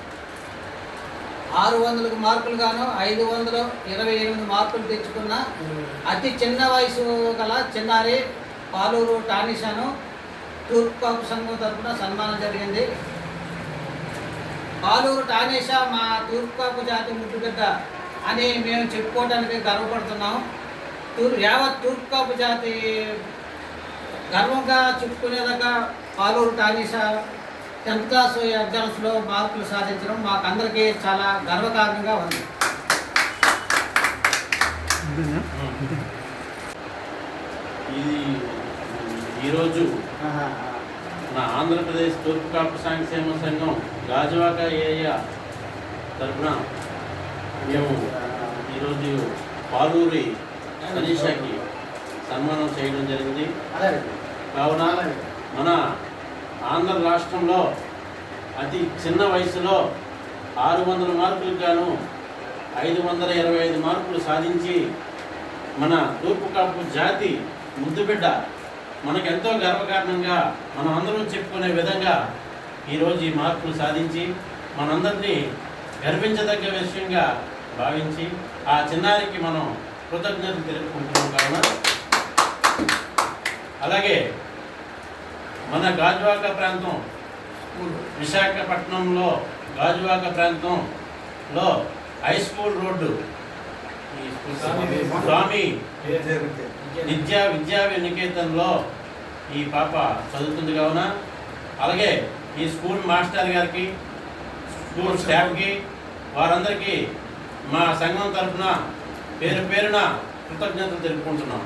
ఆరు వందలకు మార్కులు గాను ఐదు వందలు ఇరవై ఎనిమిది మార్కులు తెచ్చుకున్న అతి చిన్న వయసు గల చిన్నారి పాలూరు టానిషాను తూర్పుకాపు సంఘం తరఫున సన్మానం జరిగింది. పాలూరు టానిషా మా తూర్పుకాపు జాతి ముద్దుబిడ్డ అని మేము చెప్పుకోవడానికి గర్వపడుతున్నాము. తూర్ యావత్ తూర్పుకాపు జాతి గర్వంగా చెప్పుకునేదాకా పాలూరు టానిషా టెన్త్ క్లాస్ ఎగ్జామ్స్లో మార్కులు సాధించడం మాకందరికీ చాలా గర్వకారణంగా ఉంది. ఇది ఈరోజు మన ఆంధ్రప్రదేశ్ తూర్పుకాపు సంక్షేమ సంఘం గాజువాక ఏరియా తరఫున మేము ఈరోజు పాలూరి మనీషాకి సన్మానం చేయడం జరిగింది. కావున మన ఆంధ్ర రాష్ట్రంలో అతి చిన్న వయసులో ఆరు వందల మార్కులకు గాను ఐదు వందల ఇరవై ఐదు మార్కులు సాధించి మన తూర్పుకాపు జాతి ముద్దుబిడ్డ మనకెంతో గర్వకారణంగా మనం అందరం చెప్పుకునే విధంగా ఈరోజు ఈ మార్కులు సాధించి మనందరినీ గర్వించదగ్గ విషయంగా భావించి ఆ చిన్నారికి మనం కృతజ్ఞతలు తెలుపుకుంటున్నాం. కావున అలాగే మన గాజువాక ప్రాంతం విశాఖపట్నంలో గాజువాక ప్రాంతంలో హై స్కూల్ రోడ్డు స్వామి విద్యా విద్యా నికేతన్లో ఈ పాప చదువుతుంది. కావున అలాగే ఈ స్కూల్ మాస్టర్ గారికి స్కూల్ స్టాఫ్కి వారందరికీ మా సంఘం తరఫున పేరు పేరున కృతజ్ఞతలు తెలుపుకుంటున్నాం.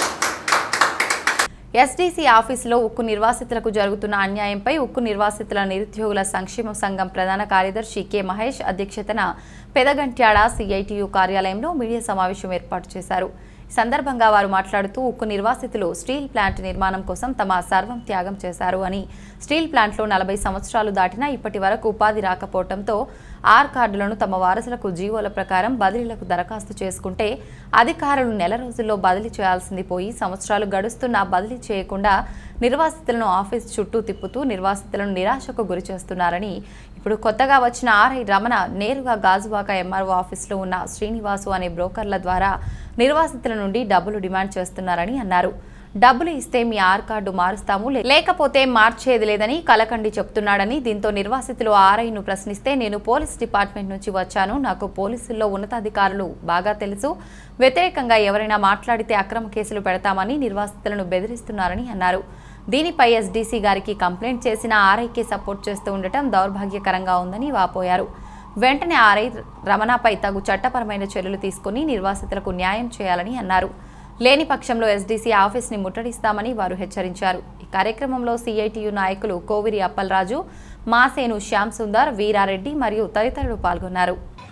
ఎస్డీసీ ఆఫీసులో ఉక్కు నిర్వాసితులకు జరుగుతున్న అన్యాయంపై ఉక్కు నిర్వాసితుల నిరుద్యోగుల సంక్షేమ సంఘం ప్రధాన కార్యదర్శి కె మహేష్ అధ్యక్షతన పెదగంట్యాడ సిఐటియు కార్యాలయంలో మీడియా సమావేశం ఏర్పాటు చేశారు. ఈ సందర్భంగా వారు మాట్లాడుతూ ఉక్కు నిర్వాసితులు స్టీల్ ప్లాంట్ నిర్మాణం కోసం తమ సర్వం త్యాగం చేశారు అని, స్టీల్ ప్లాంట్లో నలభై సంవత్సరాలు దాటినా ఇప్పటి వరకు ఉపాధి రాకపోవడంతో ఆర్ కార్డులను తమ వారసులకు జీవోల ప్రకారం బదిలీలకు దరఖాస్తు చేసుకుంటే అధికారులు నెల రోజుల్లో బదిలీ చేయాల్సింది పోయి సంవత్సరాలు గడుస్తున్నా బదిలీ చేయకుండా నిర్వాసితులను ఆఫీస్ చుట్టూ తిప్పుతూ నిర్వాసితులను నిరాశకు గురి చేస్తున్నారని, ఇప్పుడు కొత్తగా వచ్చిన ఆర్ఐ రమణ నేరుగా గాజువాక ఎంఆర్ఓ ఆఫీసులో ఉన్న శ్రీనివాసు అనే బ్రోకర్ల ద్వారా నిర్వాసితుల నుండి డబ్బులు డిమాండ్ చేస్తున్నారని అన్నారు. డబ్బులు ఇస్తే మీ ఆర్ కార్డు మారుస్తాము, లేకపోతే మార్చేది లేదని కలకండి చెప్తున్నాడని, దీంతో నిర్వాసితులు ఆర్ఐను ప్రశ్నిస్తే నేను పోలీస్ డిపార్ట్మెంట్ నుంచి వచ్చాను, నాకు పోలీసుల్లో ఉన్నతాధికారులు బాగా తెలుసు, వ్యతిరేకంగా ఎవరైనా మాట్లాడితే అక్రమ కేసులు పెడతామని నిర్వాసితులను బెదిరిస్తున్నారని అన్నారు. దీనిపై ఎస్డీసీ గారికి కంప్లైంట్ చేసిన ఆర్ఐకే సపోర్ట్ చేస్తూ ఉండటం దౌర్భాగ్యకరంగా ఉందని వాపోయారు. వెంటనే ఆర్ఐ రమణపై తగు చట్టపరమైన చర్యలు తీసుకుని నిర్వాసితులకు న్యాయం చేయాలని అన్నారు. లేని పక్షంలో ఎస్డీసీ ఆఫీస్ని ముట్టడిస్తామని వారు హెచ్చరించారు. ఈ కార్యక్రమంలో సిఐటియు నాయకులు కోవిరి అప్పలరాజు, మాసేను శ్యామ్ సుందర్, వీరారెడ్డి మరియు తదితరులు పాల్గొన్నారు.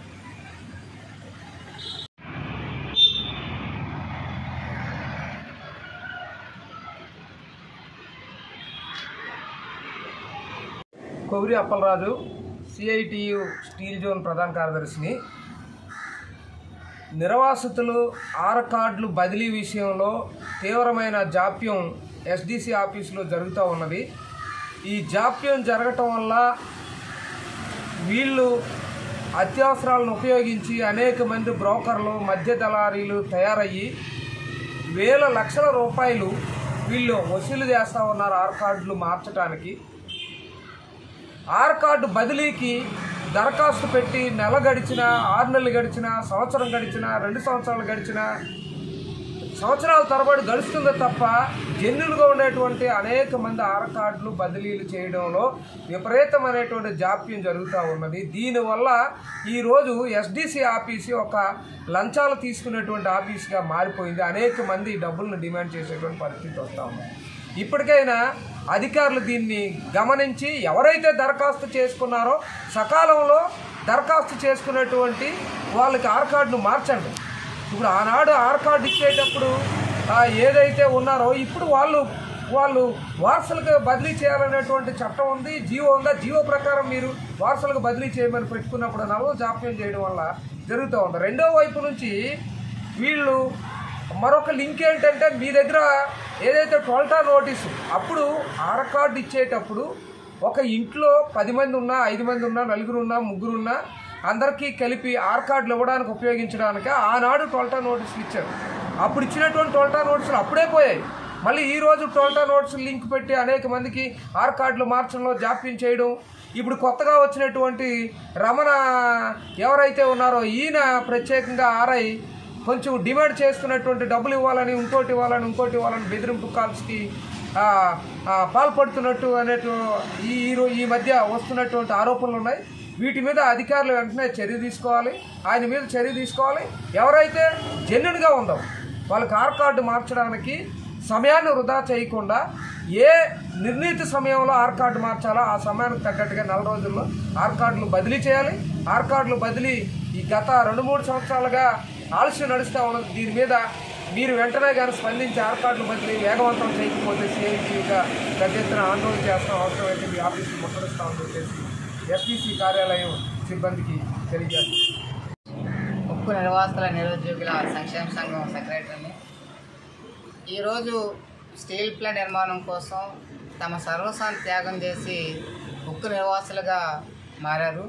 Koviri Appalaraju, CITU steel zone ప్రధాన కార్యదర్శిని. నిర్వాసితులు ఆర్ కార్డులు బదిలీ విషయంలో తీవ్రమైన జాప్యం ఎస్డీసీ ఆఫీసులో జరుగుతూ ఉన్నది. ఈ జాప్యం జరగటం వల్ల వీళ్ళు అత్యవసరాలను ఉపయోగించి అనేక మంది బ్రోకర్లు, మధ్య దళారీలు తయారయ్యి వేల లక్షల రూపాయలు వీళ్ళు వసూలు చేస్తూ ఉన్నారు ఆర్ కార్డులు మార్చడానికి. ఆర్ కార్డు బదిలీకి దరఖాస్తు పెట్టి నెల గడిచినా, ఆరు నెలలు గడిచినా, సంవత్సరం గడిచినా, రెండు సంవత్సరాలు గడిచినా సంవత్సరాల తరబడి గడుస్తుంది తప్ప జెన్యున్గా ఉండేటువంటి అనేక మంది ఆర్ కార్డులు బదిలీలు చేయడంలో విపరీతమైనటువంటి జాప్యం జరుగుతూ ఉన్నది. దీనివల్ల ఈరోజు ఎస్డిసి ఆఫీసు ఒక లంచాలు తీసుకునేటువంటి ఆఫీస్గా మారిపోయింది. అనేక మంది డబ్బులను డిమాండ్ చేసేటువంటి పరిస్థితి వస్తూ ఉంది. ఇప్పటికైనా అధికారులు దీన్ని గమనించి ఎవరైతే దరఖాస్తు చేసుకున్నారో సకాలంలో దరఖాస్తు చేసుకున్నటువంటి వాళ్ళకి ఆర్ కార్డును మార్చండి. ఇప్పుడు ఆనాడు ఆర్ కార్డు ఇచ్చేటప్పుడు ఏదైతే ఉన్నారో ఇప్పుడు వాళ్ళు వాళ్ళు వారసులకు బదిలీ చేయాలనేటువంటి చట్టం ఉంది, జీవో ఉందా, జీవో ప్రకారం మీరు వారసులకు బదిలీ చేయమని పెట్టుకున్నప్పుడు నలభై జాప్యం చేయడం వల్ల జరుగుతూ ఉంది. రెండో వైపు నుంచి వీళ్ళు మరొక లింక్ ఏంటంటే మీ దగ్గర ఏదైతే టోల్టా నోటీసు అప్పుడు ఆర్ కార్డు ఇచ్చేటప్పుడు ఒక ఇంట్లో పది మంది ఉన్నా, ఐదు మంది ఉన్నా, నలుగురు ఉన్నా, ముగ్గురు ఉన్నా అందరికీ కలిపి ఆర్ కార్డులు ఇవ్వడానికి ఉపయోగించడానికి ఆనాడు టోల్టా నోటీసులు ఇచ్చారు. అప్పుడు ఇచ్చినటువంటి టోల్టా నోటీసులు అప్పుడే పోయాయి. మళ్ళీ ఈరోజు టోల్టా నోటీసులు లింక్ పెట్టి అనేక మందికి ఆర్ కార్డులు మార్చడంలో జాప్యం చేయడం. ఇప్పుడు కొత్తగా వచ్చినటువంటి రమణ ఎవరైతే ఉన్నారో ఈయన ప్రత్యేకంగా ఆర్ఐ కొంచెం డిమాండ్ చేస్తున్నటువంటి డబ్బులు ఇవ్వాలని, ఇంకోటి ఇవ్వాలని, ఇంకోటి ఇవ్వాలని బెదిరింపు కాల్స్కి పాల్పడుతున్నట్టు అనేటు ఈ ఈ మధ్య వస్తున్నటువంటి ఆరోపణలు ఉన్నాయి. వీటి మీద అధికారులు వెంటనే చర్య తీసుకోవాలి, ఆయన మీద చర్య తీసుకోవాలి. ఎవరైతే జెన్యున్గా ఉందో వాళ్ళకి ఆర్ కార్డు మార్చడానికి సమయాన్ని వృధా చేయకుండా ఏ నిర్ణీత సమయంలో ఆర్ కార్డు మార్చాలో ఆ సమయానికి తగ్గట్టుగా నెల రోజుల్లో ఆర్ కార్డులు బదిలీ చేయాలి. ఆర్ కార్డులు బదిలీ ఈ గత రెండు మూడు సంవత్సరాలుగా ఆలస్యం నడుస్తూ ఉన్నది. దీని మీద మీరు వెంటనే కానీ స్పందించి ఆర్ కార్డులు బదిలీ వేగవంతం చేయకపోతే సిఐటిగా పెద్ద ఎత్తున ఆందోళన చేస్తాం, అవసరమైతే మీ ఆఫీసులు ముట్టడిస్తామని చెప్పేసి ఎస్పీసీ కార్యాలయం సిబ్బందికి తెలియజేస్తారు. ఉక్కు నిర్వాసితుల నిరుద్యోగుల సంక్షేమ సంఘం సెక్రటరీని. ఈరోజు స్టీల్ ప్లాంట్ నిర్మాణం కోసం తమ సర్వస్వాన్ని త్యాగం చేసి ఉక్కు నిర్వాసులుగా మారారు.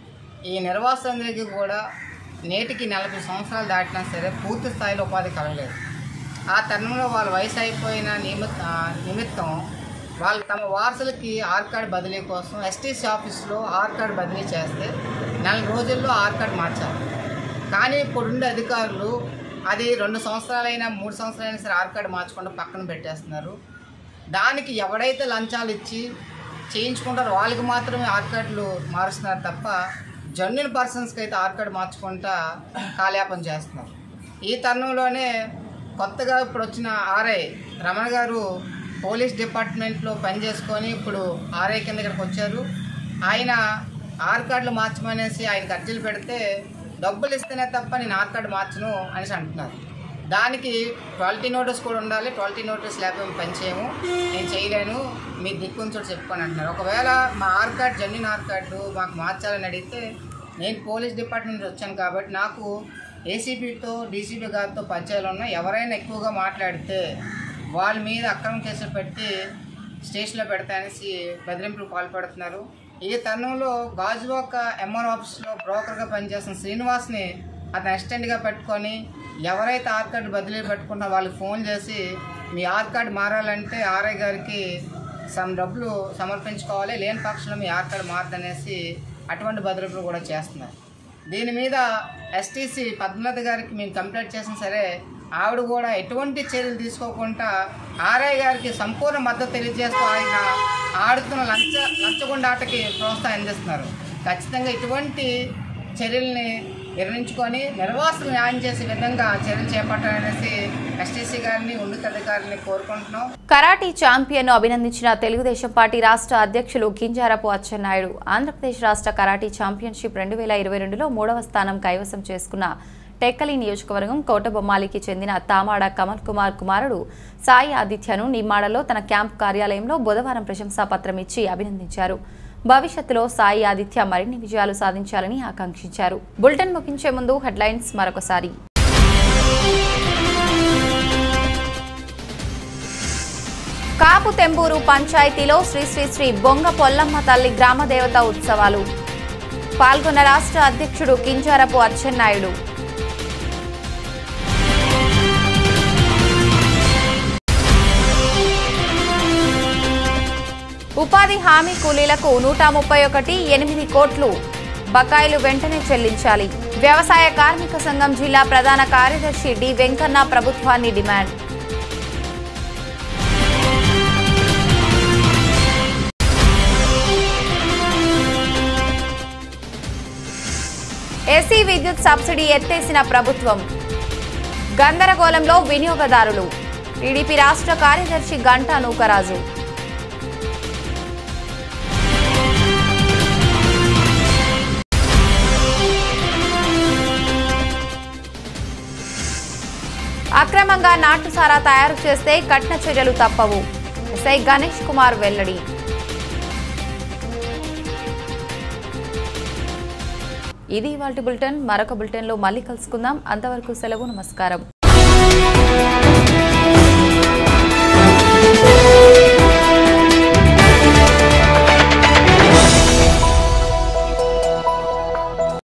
ఈ నిర్వాసులందరికీ కూడా నేటికి నలభై సంవత్సరాలు దాటినా సరే పూర్తి స్థాయిలో ఉపాధి కలగలేదు. ఆ తరుణంలో వాళ్ళ వయసు అయిపోయిన నిమిత్త నిమిత్తం వాళ్ళు తమ వారసులకి ఆర్ కార్డు బదిలీ కోసం ఎస్టీసీ ఆఫీస్లో ఆర్ కార్డు బదిలీ చేస్తే నెల రోజుల్లో ఆర్ కార్డు మార్చారు. కానీ ఇప్పుడుండే అధికారులు అది రెండు సంవత్సరాలైనా మూడు సంవత్సరాలైనా సరే ఆర్ కార్డు మార్చకుండా పక్కన పెట్టేస్తున్నారు. దానికి ఎవడైతే లంచాలు ఇచ్చి చేయించుకుంటారో వాళ్ళకి మాత్రమే ఆర్ కార్డులు మారుస్తున్నారు తప్ప జెన్యున్ పర్సన్స్కి అయితే ఆర్ కార్డు మార్చుకుంటా కాలయాపన చేస్తున్నారు. ఈ తరుణంలోనే కొత్తగా ఇప్పుడు వచ్చిన ఆర్ఐ రమణ గారు పోలీస్ డిపార్ట్మెంట్లో పనిచేసుకొని ఇప్పుడు ఆర్ఐ కింద ఇక్కడికి వచ్చారు. ఆయన ఆర్ కార్డులు మార్చమనేసి ఆయనకు అర్జీలు పెడితే డబ్బులు ఇస్తేనే తప్ప నేను ఆర్ కార్డు మార్చను అనేసి అంటున్నారు. దానికి ట్వల్టీ నోటీస్ కూడా ఉండాలి. ట్వల్టీ నోటీస్ లేకపోతే పని చేయము, నేను చేయలేను, మీ దిక్కుంచో చెప్పుకొని అంటున్నారు. ఒకవేళ మా R card genuine R card మాకు మార్చాలని అడిగితే నేను పోలీస్ డిపార్ట్మెంట్ నుంచి వచ్చాను కాబట్టి నాకు ఏసీపీతో డీసీపీ గారితో పంచాయలు ఉన్నాయి. ఎవరైనా ఎక్కువగా మాట్లాడితే వాళ్ళ మీద అక్రమ కేసులు పెట్టి స్టేషన్లో పెడతానేసి బెదిరింపులు పాల్పడుతున్నారు. ఈ తరుణంలో గాజువాక ఎంఆర్ ఆఫీస్లో బ్రోకర్గా పనిచేస్తున్న శ్రీనివాస్ని అతను అసిస్టెంట్గా పెట్టుకొని ఎవరైతే ఆర్ కార్డు బదిలీ పెట్టుకుంటారో వాళ్ళకి ఫోన్ చేసి మీ ఆర్ కార్డు మారాలంటే ఆర్ఐ గారికి సమ్ డబ్బులు సమర్పించుకోవాలి, లేని పక్షంలో మీ ఆర్ కార్డు మారదనేసి అటువంటి బదిలీలు కూడా చేస్తున్నారు. దీని మీద ఎస్టీసీ పద్మనాథ్ గారికి మేము కంప్లైంట్ చేసినా సరే ఆవిడ కూడా ఎటువంటి చర్యలు తీసుకోకుండా ఆర్ఐ గారికి సంపూర్ణ మద్దతు తెలియజేస్తూ ఆయన ఆడుతున్న లంచ లంచగొండాటకి ప్రోత్సాహం అందిస్తున్నారు. ఖచ్చితంగా ఇటువంటి చర్యల్ని నిర్ణయించుకొని నిర్వాసులు న్యాయం చేసే విధంగా చర్యలు చేపట్టాలనేసి ఎస్టీసీ గారిని ఉన్నతాధికారులని కోరుకుంటున్నాం. కరాటీ ఛాంపియన్ ను అభినందించిన తెలుగుదేశం పార్టీ రాష్ట్ర అధ్యక్షులు కింజారపు అచ్చెన్నాయుడు. ఆంధ్రప్రదేశ్ రాష్ట్ర కరాటీ ఛాంపియన్షిప్ రెండు వేల ఇరవై రెండులో మూడవ స్థానం కైవసం చేసుకున్న టెక్కలి నియోజకవర్గం కోటబొమ్మాలికి చెందిన తామాడ కమల్ కుమార్ కుమారుడు సాయి ఆదిత్యను నిమ్మాడలో తన క్యాంప్ కార్యాలయంలో బుధవారం ప్రశంసాపత్రం ఇచ్చి అభినందించారు. భవిష్యత్తులో సాయి ఆదిత్య మరిన్ని విజయాలు సాధించాలని ఆకాంక్షించారు. బులెటిన్ ముగించే ముందు హెడ్లైన్స్ మరొకసారి. కాపు తెంబూరు పంచాయతీలో శ్రీ శ్రీ శ్రీ బొంగ పొల్లమ్మ తల్లి గ్రామ దేవత ఉత్సవాలు. పాల్గొన్న రాష్ట్ర అధ్యక్షుడు కింజారపు అచ్చెన్నాయుడు. ఉపాధి హామీ కూలీలకు నూట ముప్పై ఒకటి ఎనిమిది కోట్లు బకాయిలు వెంటనే చెల్లించాలి. వ్యవసాయ కార్మిక సంఘం జిల్లా ప్రధాన కార్యదర్శి డి వెంకన్న ప్రభుత్వాన్ని డిమాండ్. ఏసీ విద్యుత్ సబ్సిడీ ఎత్తేసిన ప్రభుత్వం. గందరగోళంలో వినియోగదారులు. టీడీపీ రాష్ట్ర కార్యదర్శి గంటా నూకరాజు. అక్రమంగా నాటుసారా తయారు చేస్తే కఠిన చర్యలు తప్పవు. ఎస్ఐ గణేష్ కుమార్ వెల్లడి. ఇది ఇవాల్టి బులెటిన్. మరొక బులెటిన్లో మళ్ళీ కలుసుకుందాం. అంతవరకు సెలవు. నమస్కారం.